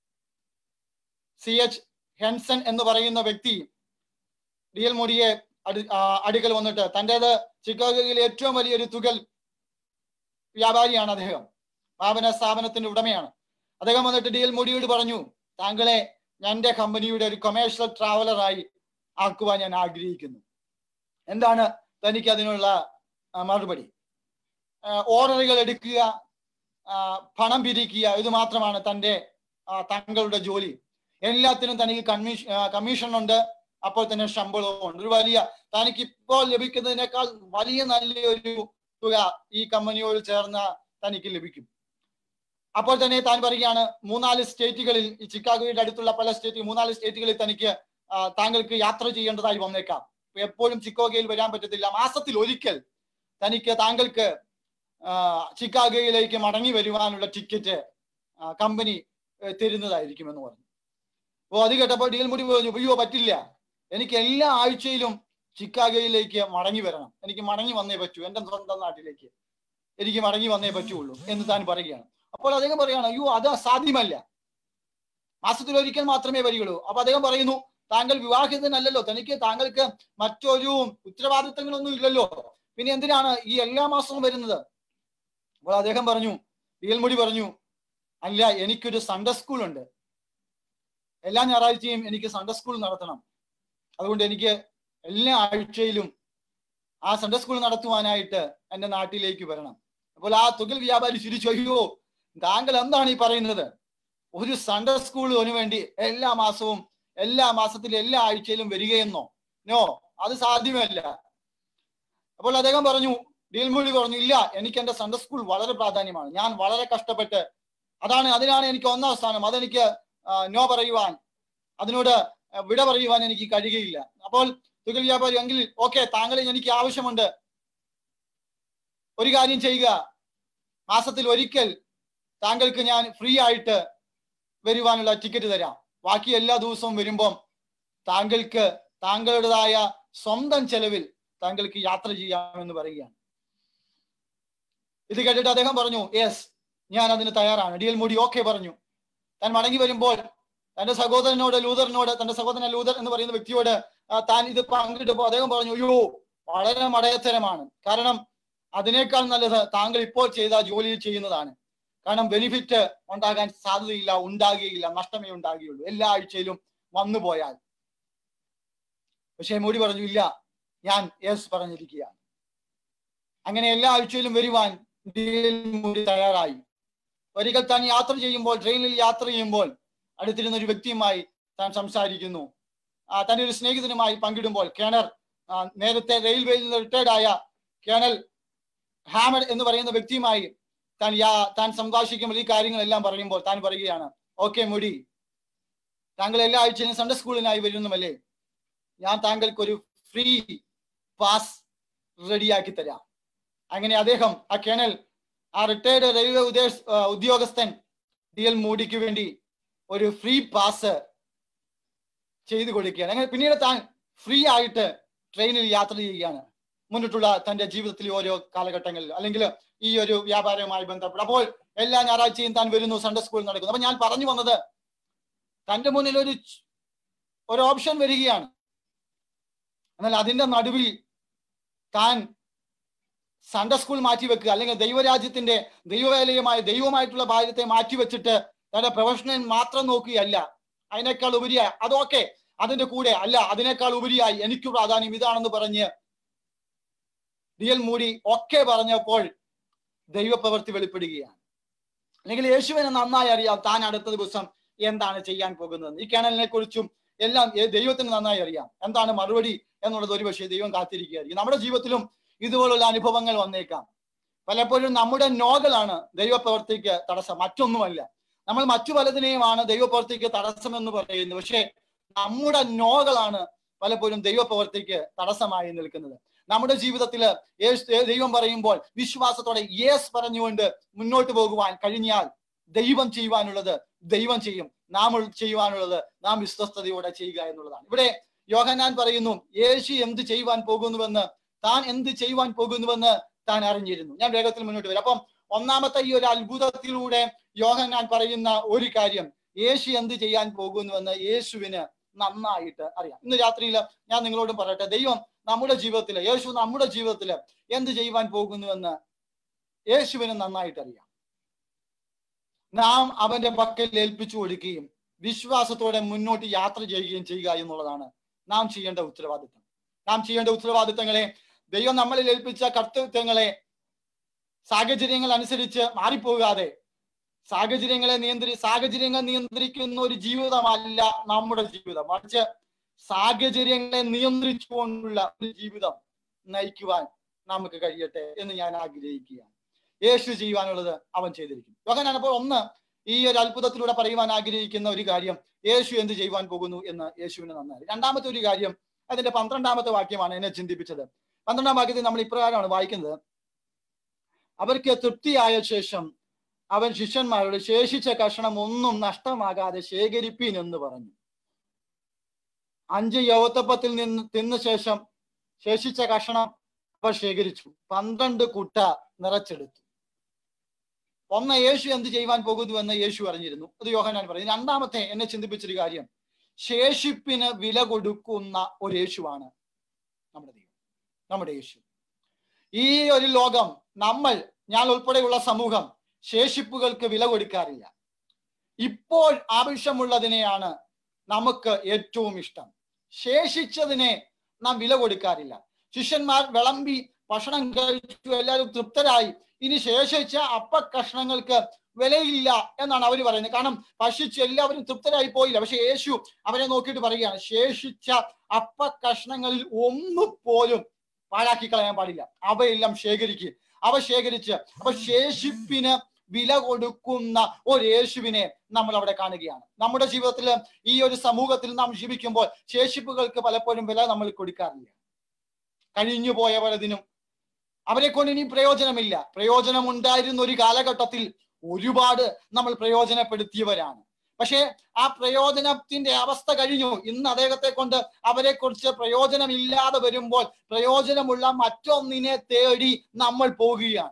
C.H. ഹെൻസൺ എന്ന് പറയുന്ന വ്യക്തി D.L. മൂഡിയെ അടുക്കൽ വന്നിട്ട്, തൻ്റെത് ചിക്കാഗോയിലെ ഏറ്റവും വലിയൊരു തുകൽ വ്യാപാരിയാണ് അദ്ദേഹം, സ്ഥാപന സ്ഥാപനത്തിന്റെ ഉടമയാണ്. അദ്ദേഹം വന്നിട്ട് D.L. മൂഡിയോട് പറഞ്ഞു, താങ്കളെ എന്റെ കമ്പനിയുടെ ഒരു കൊമേഴ്ഷ്യൽ ട്രാവലറായി ആക്കുവാൻ ഞാൻ ആഗ്രഹിക്കുന്നു. എന്താണ് തനിക്ക് അതിനുള്ള മറുപടി? ഓർഡറുകൾ എടുക്കുക, പണം പിരിക്കുക, ഇത് മാത്രമാണ് താങ്കളുടെ ജോലി. എല്ലാത്തിനും തനിക്ക് കമ്മീഷൻ ഉണ്ട്, അപ്പോൾ തന്നെ ശമ്പളവും ഉണ്ട്. ഒരു വലിയ, തനിക്ക് ഇപ്പോൾ ലഭിക്കുന്നതിനേക്കാൾ വലിയ നല്ലൊരു തുക ഈ കമ്പനിയോട് ചേർന്ന് തനിക്ക് ലഭിക്കും. അപ്പോൾ തന്നെ താൻ പറയുകയാണ്, 3-4 സ്റ്റേറ്റുകളിൽ, ഈ ചിക്കാഗോയുടെ അടുത്തുള്ള പല സ്റ്റേറ്റ് 3-4 സ്റ്റേറ്റുകളിൽ താങ്കൾക്ക് യാത്ര ചെയ്യേണ്ടതായി വന്നേക്കാം. എപ്പോഴും ചിക്കാഗോയിൽ വരാൻ പറ്റത്തില്ല. മാസത്തിൽ ഒരിക്കൽ താങ്കൾക്ക് ചിക്കാഗോയിലേക്ക് മടങ്ങി വരുവാനുള്ള ടിക്കറ്റ് കമ്പനി തരുന്നതായിരിക്കുമെന്ന് പറഞ്ഞു. അപ്പോൾ അത് കേട്ടപ്പോൾ D.L. മൂഡി പറഞ്ഞു, അയ്യോ പറ്റില്ല, എനിക്ക് എല്ലാ ആഴ്ചയിലും ചിക്കാഗോയിലേക്ക് മടങ്ങി വരണം, എനിക്ക് മടങ്ങി വന്നേ പറ്റൂ, എന്റെ സ്വന്തം നാട്ടിലേക്ക് എനിക്ക് മടങ്ങി വന്നേ പറ്റുള്ളൂ എന്ന് താൻ പറയുകയാണ്. അപ്പോൾ അദ്ദേഹം പറയുകയാണ്, അയ്യോ അത് അസാധ്യമല്ല, മാസത്തിൽ ഒരിക്കൽ മാത്രമേ വരികയുള്ളൂ. അപ്പൊ അദ്ദേഹം പറയുന്നു, താങ്കൾ വിവാഹിതനല്ലല്ലോ, താങ്കൾക്ക് മറ്റൊരു ഉത്തരവാദിത്തങ്ങളൊന്നും ഇല്ലല്ലോ, പിന്നെ എന്തിനാണ് ഈ എല്ലാ മാസവും വരുന്നത്? അപ്പോൾ അദ്ദേഹം പറഞ്ഞു, D.L. മൂഡി പറഞ്ഞു, അല്ല, എനിക്കൊരു സൺഡേ സ്കൂൾ ഉണ്ട്, എല്ലാ ഞായറാഴ്ചയും എനിക്ക് സൺഡേ സ്കൂൾ നടത്തണം, അതുകൊണ്ട് എനിക്ക് എല്ലാ ആഴ്ചയിലും ആ സൺഡേ സ്കൂൾ നടത്തുവാനായിട്ട് എന്റെ നാട്ടിലേക്ക് വരണം. അപ്പോൾ ആ തുകൽ വ്യാപാരി ചിരിച്ചു, അയ്യോ താങ്കൾ എന്താണ് ഈ പറയുന്നത്? ഒരു സൺഡേ സ്കൂളിന് വേണ്ടി എല്ലാ മാസത്തിലും എല്ലാ ആഴ്ചയിലും വരികയെന്നോ? നോ, അത് സാധ്യമല്ല. അപ്പോൾ അദ്ദേഹം പറഞ്ഞു, D.L. മൂഡി പറഞ്ഞു, ഇല്ല, എനിക്ക് എന്റെ സൺഡേ സ്കൂൾ വളരെ പ്രാധാന്യമാണ്, ഞാൻ വളരെ കഷ്ടപ്പെട്ട് അതിനാണ് എനിക്ക് 1ാം സ്ഥാനം, അതെനിക്ക് നോ പറയുവാൻ, അതിനോട് വിട പറയുവാൻ എനിക്ക് കഴിയുകയില്ല. അപ്പോൾ തുകൽ വ്യാപാരി, എങ്കിൽ ഓക്കെ, താങ്കളെ എനിക്ക് ആവശ്യമുണ്ട്, ഒരു കാര്യം ചെയ്യുക, മാസത്തിൽ ഒരിക്കൽ താങ്കൾക്ക് ഞാൻ ഫ്രീ ആയിട്ട് വരുവാനുള്ള ടിക്കറ്റ് തരാം, ബാക്കി എല്ലാ ദിവസവും വരുമ്പം താങ്കൾക്ക് താങ്കളുടേതായ സ്വന്തം ചെലവിൽ താങ്കൾക്ക് യാത്ര ചെയ്യാമെന്ന് പറയുകയാണ്. ഇത് കേട്ടിട്ട് അദ്ദേഹം പറഞ്ഞു, യെസ്, ഞാൻ അതിന് തയ്യാറാണ്. D.L. മൂഡി ഓക്കെ പറഞ്ഞു. താൻ മടങ്ങി വരുമ്പോൾ തന്റെ സഹോദരൻ ലൂതർ എന്ന് പറയുന്ന വ്യക്തിയോട് താൻ ഇത് പങ്കിട്ടപ്പോൾ അദ്ദേഹം പറഞ്ഞു, അയ്യോ വളരെ മടയത്തരമാണ്, കാരണം അതിനേക്കാൾ നല്ലത് താങ്കൾ ഇപ്പോൾ ചെയ്ത ജോലിയിൽ ചെയ്യുന്നതാണ്, കാരണം ബെനിഫിറ്റ് ഉണ്ടാകാൻ സാധ്യതയില്ല, ഉണ്ടാകുകയില്ല, നഷ്ടമേ ഉണ്ടാകുകയുള്ളൂ എല്ലാ ആഴ്ചയിലും വന്നു പോയാൽ. പക്ഷേ മൂഡി പറഞ്ഞു, ഇല്ല, ഞാൻ യെസ് പറഞ്ഞിരിക്കുകയാണ്. അങ്ങനെ എല്ലാ ആഴ്ചയിലും വരുവാൻ D.L. മൂഡി തയ്യാറായി. ഒരിക്കൽ താൻ ട്രെയിനിൽ യാത്ര ചെയ്യുമ്പോൾ അടുത്തിരുന്ന ഒരു വ്യക്തിയുമായി താൻ സംസാരിക്കുന്നു. തന്റെ ഒരു സ്നേഹിതനുമായി പങ്കിടുമ്പോൾ നേരത്തെ റെയിൽവേയിൽ നിന്ന് റിട്ടയർഡ് ആയ കേണൽ ഹാമഡ് എന്ന് പറയുന്ന വ്യക്തിയുമായി താൻ സംഭാഷിക്കുമ്പോൾ ഈ കാര്യങ്ങളെല്ലാം പറയുമ്പോൾ താൻ പറയുകയാണ്, ഓക്കെ മൂഡി, താങ്കൾ എല്ലാ ആഴ്ചയിലും സൺഡേ സ്കൂളിനായി വരുന്നുമല്ലേ, ഞാൻ താങ്കൾക്ക് ഒരു ഫ്രീ പാസ് റെഡിയാക്കി തരാം. അങ്ങനെ അദ്ദേഹം റിട്ടയർഡ് റെയിൽവേ ഉദ്യോഗസ്ഥൻ D.L. മൂഡിക്ക് വേണ്ടി ഒരു ഫ്രീ പാസ് ചെയ്തു കൊടുക്കുകയാണ്. അങ്ങനെ പിന്നീട് താൻ ഫ്രീ ആയിട്ട് ട്രെയിനിൽ യാത്ര ചെയ്യുകയാണ്. മുന്നിട്ടുള്ള തന്റെ ജീവിതത്തിലെ ഓരോ കാലഘട്ടങ്ങളിൽ, അല്ലെങ്കിൽ ഈ ഒരു വ്യാപാരവുമായി ബന്ധപ്പെട്ട്. അപ്പോൾ എല്ലാ ഞായറാഴ്ചയും താൻ വരുന്നു, സൺഡേ സ്കൂൾ നടക്കുന്നു. അപ്പൊ ഞാൻ പറഞ്ഞു വന്നത്, തന്റെ മുന്നിൽ ഒരു ഓപ്ഷൻ വരികയാണ്. എന്നാൽ അതിന്റെ നടുവിൽ താൻ സൺഡേ സ്കൂൾ മാറ്റിവെക്കുക, അല്ലെങ്കിൽ ദൈവരാജ്യത്തിന്റെ ദൈവമായിട്ടുള്ള ഭാര്യത്തെ മാറ്റിവെച്ചിട്ട് തന്റെ പ്രൊഫഷണൽ മാത്രം നോക്കുകയല്ല. അതിനേക്കാൾ ഉപരിയായി അതൊക്കെ അതിന്റെ കൂടെ അല്ല, അതിനേക്കാൾ ഉപരിയായി എനിക്ക് പ്രാധാന്യം ഇതാണെന്ന് പറഞ്ഞ് ഡിഎൽ മൂഡി ഒക്കെ പറഞ്ഞപ്പോൾ ദൈവപ്രവൃത്തി വെളിപ്പെടുകയാണ്. അല്ലെങ്കിൽ യേശുവിനെ നന്നായി അറിയാം താൻ അടുത്ത ദിവസം എന്താണ് ചെയ്യാൻ പോകുന്നത്. ഈ കേണലിനെ കുറിച്ചും എല്ലാം ദൈവത്തിന് നന്നായി അറിയാം എന്താണ് മറുപടി എന്നുള്ളത്. ഒരു പക്ഷേ ദൈവം കാത്തിരിക്കുകയായിരിക്കും. നമ്മുടെ ജീവിതത്തിലും ഇതുപോലുള്ള അനുഭവങ്ങൾ വന്നേക്കാം. പലപ്പോഴും നമ്മുടെ നോകളാണ് ദൈവപ്രവൃത്തിക്ക് തടസ്സം, മറ്റൊന്നുമല്ല. നമ്മൾ മറ്റു പലതിനെയുമാണ് ദൈവപ്രവൃത്തിക്ക് തടസ്സം എന്ന് പറയുന്നത്. പക്ഷേ നമ്മുടെ നോകളാണ് പലപ്പോഴും ദൈവപ്രവൃത്തിക്ക് തടസ്സമായി നിൽക്കുന്നത്. നമ്മുടെ ജീവിതത്തിൽ ദൈവം പറയുമ്പോൾ വിശ്വാസത്തോടെ യേസ് പറഞ്ഞുകൊണ്ട് മുന്നോട്ട് പോകുവാൻ കഴിഞ്ഞാൽ ദൈവം ചെയ്യുവാനുള്ളത് ദൈവം ചെയ്യും. നാം ചെയ്യുവാനുള്ളത് നാം വിശ്വസ്തയോടെ ചെയ്യുക എന്നുള്ളതാണ്. ഇവിടെ യോഹന്നാൻ പറയുന്നു, യേശു എന്ത് ചെയ്യുവാൻ പോകുന്നുവെന്ന് താൻ അറിഞ്ഞിരുന്നു. ഞാൻ വേഗത്തിൽ മുന്നോട്ട് വരാം. അപ്പം ഒന്നാമത്തെ ഈ ഒരു അത്ഭുതത്തിലൂടെ യോഹന്നാൻ പറയുന്ന ഒരു കാര്യം, യേശു എന്ത് ചെയ്യാൻ പോകുന്നുവെന്ന് യേശുവിന് നന്നായിട്ട് അറിയാം. ഇന്ന് രാത്രിയിൽ ഞാൻ നിങ്ങളോട് പറയട്ടെ, ദൈവം നമ്മുടെ ജീവിതത്തിൽ, യേശു നമ്മുടെ ജീവിതത്തിൽ എന്ത് ചെയ്യുവാൻ പോകുന്നുവെന്ന് യേശുവിന് നന്നായിട്ട് അറിയാം. നാം അവന്റെ പക്കൽ ഏൽപ്പിച്ചു കൊടുക്കുകയും വിശ്വാസത്തോടെ മുന്നോട്ട് യാത്ര ചെയ്യുക എന്നുള്ളതാണ് നാം ചെയ്യേണ്ട ഉത്തരവാദിത്തങ്ങളെ ദൈവം നമ്മളിൽ ഏൽപ്പിച്ച കർത്തവ്യങ്ങളെ സാഹചര്യങ്ങൾ അനുസരിച്ച് മാറിപ്പോകാതെ, സാഹചര്യങ്ങൾ നിയന്ത്രിക്കുന്ന ഒരു ജീവിതമല്ല നമ്മുടെ ജീവിതം, മറിച്ച് സാഹചര്യങ്ങളെ നിയന്ത്രിച്ചുകൊണ്ടുള്ള ഒരു ജീവിതം നയിക്കുവാൻ നമുക്ക് കഴിയട്ടെ എന്ന് ഞാൻ ആഗ്രഹിക്കുകയാണ്. യേശു ചെയ്യുവാനുള്ളത് അവൻ ചെയ്തിരിക്കും. യോഹന്നാൻ അപ്പോൾ ഈ ഒരു അത്ഭുതത്തിലൂടെ പറയുവാൻ ആഗ്രഹിക്കുന്ന ഒരു കാര്യം, യേശു എന്ത് ചെയ്യുവാൻ പോകുന്നു എന്ന് യേശുവിന് നന്നായി. രണ്ടാമത്തെ ഒരു കാര്യം, അതിന്റെ 12ാമത്തെ വാക്യമാണ് എന്നെ ചിന്തിപ്പിച്ചത്. 12ാം വാക്യത്തിൽ നമ്മൾ ഇപ്രകാരമാണ് വായിക്കുന്നത്, അവർക്ക് തൃപ്തിയായ ശേഷം അവൻ ശിഷ്യന്മാരോട് ശേഷിച്ച കഷണം ഒന്നും നഷ്ടമാകാതെ ശേഖരിപ്പീൻ എന്ന് പറഞ്ഞു. 5 യവത്തപ്പത്തിൽ നിന്ന് തിന്ന ശേഷം ശേഷിച്ച കഷണം അവർ ശേഖരിച്ചു, 12 കുട്ട നിറച്ചെടുത്തു. യേശു എന്ത് ചെയ്യുവാൻ പോകുന്നുവെന്ന് യേശു അറിഞ്ഞിരുന്നു. അത് യോഹന്നാൻ പറയുന്നു. രണ്ടാമത്തെ എന്നെ ചിന്തിപ്പിച്ചൊരു കാര്യം, ശേഷിപ്പിന് വില കൊടുക്കുന്ന ഒരു യേശുവാണ് നമ്മുടെ ദൈവം, നമ്മുടെ യേശു. ഈ ഒരു ലോകം, ഞാൻ ഉൾപ്പെടെയുള്ള സമൂഹം ശേഷിപ്പുകൾക്ക് വില കൊടുക്കാറില്ല. ഇപ്പോൾ ആവശ്യമുള്ളതിനെയാണ് നമുക്ക് ഏറ്റവും ഇഷ്ടം. ശേഷിച്ചതിനെ നാം വില കൊടുക്കാറില്ല. ശിഷ്യന്മാർ വിളമ്പി ഭക്ഷണം കഴിച്ചു, എല്ലാവരും തൃപ്തരായി. ഇനി ശേഷിച്ച അപ്പക്കഷ്ണങ്ങൾക്ക് വിലയില്ല എന്നാണ് അവർ പറയുന്നത്. കാരണം ഭക്ഷിച്ച് എല്ലാവരും തൃപ്തരായി പോയില്ല. പക്ഷെ യേശു അവരെ നോക്കിയിട്ട് പറയുകയാണ്, ശേഷിച്ച അപ്പക്കഷ്ണങ്ങളിൽ ഒന്നുപോലും പാഴാക്കി കളയാൻ പാടില്ല, അവയെല്ലാം ശേഖരിക്കുക. ശേഖരിച്ച് ശേഷിപ്പിന് വില കൊടുക്കുന്ന ഒരു യേശുവിനെ നമ്മൾ അവിടെ കാണുകയാണ്. നമ്മുടെ ജീവിതത്തിൽ, ഈ ഒരു സമൂഹത്തിൽ നാം ജീവിക്കുമ്പോൾ ശേഷിപ്പുകൾക്ക് പലപ്പോഴും വില നമ്മൾ കൊടുക്കാറില്ല. കഴിഞ്ഞു പോയ പലതിനും അവരെ കൊണ്ട് ഇനി പ്രയോജനമില്ല. പ്രയോജനമുണ്ടായിരുന്ന ഒരു കാലഘട്ടത്തിൽ ഒരുപാട് നമ്മൾ പ്രയോജനപ്പെടുത്തിയവരാണ്. പക്ഷേ ആ പ്രയോജനത്തിന്റെ അവസ്ഥ കഴിഞ്ഞു. ഇന്ന് അദ്ദേഹത്തെ കൊണ്ട് അവരെ കുറിച്ച് പ്രയോജനമില്ലാതെ വരുമ്പോൾ പ്രയോജനമുള്ള മറ്റൊന്നിനെ തേടി നമ്മൾ പോകുകയാണ്.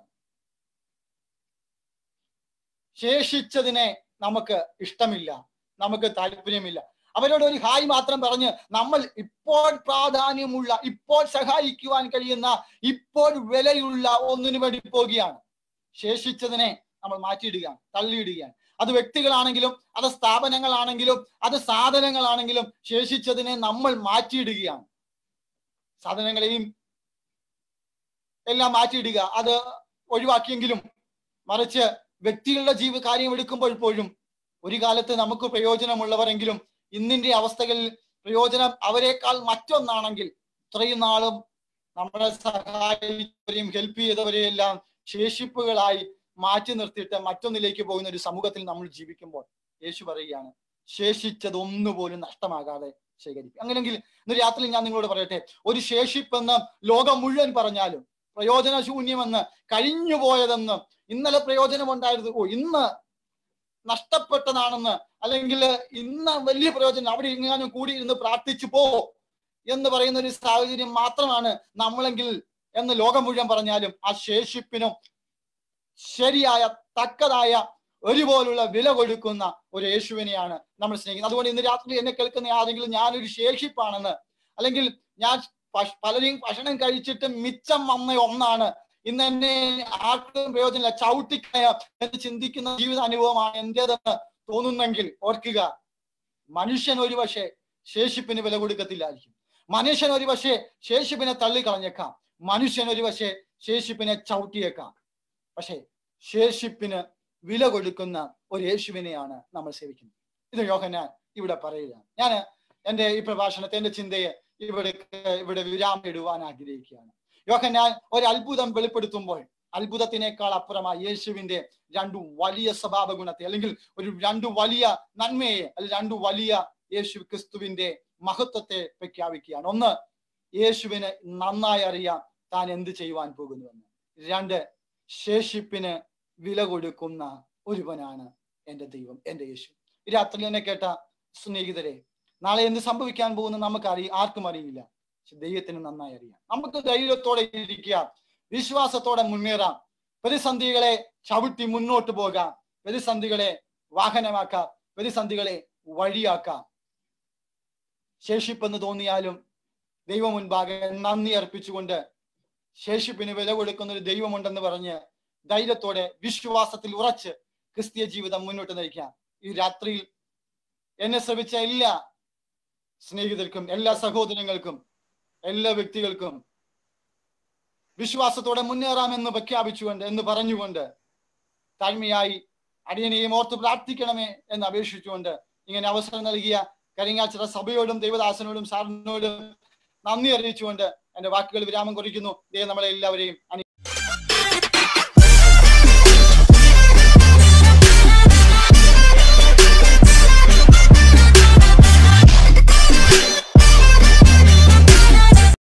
ശേഷിച്ചതിനെ നമുക്ക് ഇഷ്ടമില്ല, നമുക്ക് താല്പര്യമില്ല. അവരോട് ഒരു ഹായ് മാത്രം പറഞ്ഞ് നമ്മൾ ഇപ്പോൾ പ്രാധാന്യമുള്ള, ഇപ്പോൾ സഹായിക്കുവാൻ കഴിയുന്ന, ഇപ്പോൾ വിലയുള്ള ഒന്നിനു വേണ്ടി പോകുകയാണ്. ശേഷിച്ചതിനെ നമ്മൾ മാറ്റിയിടുകയാണ്, തള്ളിയിടുകയാണ്. അത് വ്യക്തികളാണെങ്കിലും, അത് സ്ഥാപനങ്ങളാണെങ്കിലും, അത് സാധനങ്ങളാണെങ്കിലും ശേഷിച്ചതിനെ നമ്മൾ മാറ്റിയിടുകയാണ്. സാധനങ്ങളെയും എല്ലാം മാറ്റിയിടുക, അത് ഒഴിവാക്കിയെങ്കിലും മറിച്ച് വ്യക്തികളുടെ കാര്യം എടുക്കുമ്പോൾ പോലും ഒരു കാലത്ത് നമുക്ക് പ്രയോജനമുള്ളവരെങ്കിലും ഇന്നിന്റെ അവസ്ഥകളിൽ പ്രയോജനം അവരെക്കാൾ മറ്റൊന്നാണെങ്കിൽ ഇത്രയും നാളും നമ്മളെ സഹായിച്ചവരെയും ഹെൽപ്പ് ചെയ്തവരെയെല്ലാം ശേഷിപ്പുകളായി മാറ്റി നിർത്തിയിട്ട് മറ്റൊന്നിലേക്ക് പോകുന്ന ഒരു സമൂഹത്തിൽ നമ്മൾ ജീവിക്കുമ്പോൾ യേശു പറയുകയാണ്, ശേഷിച്ചതൊന്നുപോലും നഷ്ടമാകാതെ ശേഖരിക്കും. അങ്ങനെയെങ്കിൽ ഇന്ന് രാത്രി ഞാൻ നിങ്ങളോട് പറയട്ടെ, ഒരു ശേഷിപ്പെന്ന് ലോകം മുഴുവൻ പറഞ്ഞാലും, പ്രയോജനശൂന്യമെന്ന്, കഴിഞ്ഞു പോയതെന്ന്, ഇന്നലെ പ്രയോജനമുണ്ടായിരുന്നു, ഇന്ന് നഷ്ടപ്പെട്ടതാണെന്ന്, അല്ലെങ്കിൽ ഇന്ന് വലിയ പ്രയോജനം, അവിടെ ഇങ്ങാനും കൂടി ഇരുന്ന് പ്രാർത്ഥിച്ചു പോ എന്ന് പറയുന്ന ഒരു സാഹചര്യം മാത്രമാണ് നമ്മളെങ്കിൽ എന്ന് ലോകം മുഴുവൻ പറഞ്ഞാലും ആ ശേഷിപ്പിനും ശരിയായ തക്കതായ ഒരുപോലുള്ള വില കൊടുക്കുന്ന ഒരു യേശുവിനെയാണ് നമ്മൾ സ്നേഹിക്കുന്നത്. അതുകൊണ്ട് ഇന്ന് രാത്രി എന്നെ കേൾക്കുന്ന ആരെങ്കിലും ഞാനൊരു ശേഷിപ്പാണെന്ന്, അല്ലെങ്കിൽ ഞാൻ പലരെയും ഭക്ഷണം കഴിച്ചിട്ട് മിച്ചം വന്ന ഒന്നാണ്, ഇന്ന് എന്നെ ആർക്കും പ്രയോജനമില്ല, ചവിട്ടിക്കയ എന്ന് ചിന്തിക്കുന്ന ജീവിത അനുഭവമാണ് എന്റേതെന്ന് തോന്നുന്നെങ്കിൽ ഓർക്കുക, മനുഷ്യൻ ഒരു പക്ഷേ ശേഷിപ്പിന് വില കൊടുക്കത്തില്ലായിരിക്കും. മനുഷ്യൻ ഒരു പക്ഷേ ശേഷിപ്പിനെ തള്ളിക്കളഞ്ഞേക്കാം. മനുഷ്യൻ ഒരു പക്ഷേ ശേഷിപ്പിനെ ചവിട്ടിയേക്കാം. പക്ഷേ ശേഷിപ്പിന് വില കൊടുക്കുന്ന ഒരു യേശുവിനെയാണ് നമ്മൾ സേവിക്കുന്നത്. ഇത് യോഹന്നാൻ ഇവിടെ പറയുക. ഞാൻ എൻ്റെ ഈ പ്രഭാഷണത്തെ, എൻ്റെ ചിന്തയെ ഇവിടെ വിരാമിടുവാൻ ആഗ്രഹിക്കുകയാണ്. യോഹന്നാൻ ഒരു അത്ഭുതം വെളിപ്പെടുത്തുമ്പോൾ അത്ഭുതത്തിനേക്കാൾ അപ്പുറമായി യേശുവിന്റെ രണ്ടു വലിയ സ്വഭാവ ഗുണത്തെ, അല്ലെങ്കിൽ രണ്ടു വലിയ നന്മയെ, അല്ലെങ്കിൽ രണ്ടു വലിയ യേശു ക്രിസ്തുവിന്റെ മഹത്വത്തെ പ്രഖ്യാപിക്കുകയാണ്. ഒന്ന്, യേശുവിന് നന്നായി അറിയാം താൻ എന്ത് ചെയ്യുവാൻ പോകുന്നുവെന്ന്. രണ്ട്, ശേഷിപ്പിന് വില കൊടുക്കുന്ന ഒരുവനാണ് എൻ്റെ ദൈവം, എൻ്റെ യേശു. ഈ രാത്രി എന്നെ കേട്ട സ്നേഹിതരെ, നാളെ എന്ത് സംഭവിക്കാൻ പോകുന്നു നമുക്ക് ആർക്കും അറിയില്ല. പക്ഷെ ദൈവത്തിന് നന്നായി അറിയാം. നമുക്ക് ധൈര്യത്തോടെ ഇരിക്കുക, വിശ്വാസത്തോടെ മുന്നേറാം, പ്രതിസന്ധികളെ ചവിട്ടി മുന്നോട്ട് പോകാം, പ്രതിസന്ധികളെ വാഹനമാക്കാം, പ്രതിസന്ധികളെ വഴിയാക്കാം. ശേഷിപ്പെന്ന് തോന്നിയാലും ദൈവം മുൻപാകെ നന്ദി അർപ്പിച്ചുകൊണ്ട് ശേഷിപ്പിന് വില കൊടുക്കുന്ന ഒരു ദൈവമുണ്ടെന്ന് പറഞ്ഞ് ധൈര്യത്തോടെ വിശ്വാസത്തിൽ ഉറച്ച് ക്രിസ്തീയ ജീവിതം മുന്നോട്ട് നയിക്കാം. ഈ രാത്രിയിൽ എന്നെ ശ്രമിച്ച എല്ലാ സ്നേഹിതർക്കും, എല്ലാ സഹോദരങ്ങൾക്കും, എല്ലാ വ്യക്തികൾക്കും വിശ്വാസത്തോടെ മുന്നേറാമെന്ന് പ്രഖ്യാപിച്ചുകൊണ്ട്, എന്ന് പറഞ്ഞുകൊണ്ട്, താഴ്മയായി അടിയനെയും ഓർത്ത് പ്രാർത്ഥിക്കണമേ എന്ന് അപേക്ഷിച്ചുകൊണ്ട് ഇങ്ങനെ അവസരം നൽകിയ കരിങ്ങാച്ചിറ സഭയോടും ദൈവദാസനോടും സാറിനോടും നന്ദി അറിയിച്ചുകൊണ്ട് എൻ്റെ വാക്കുകൾ വിരാമം കുറിക്കുന്നു. ദൈവം നമ്മളെ എല്ലാവരെയും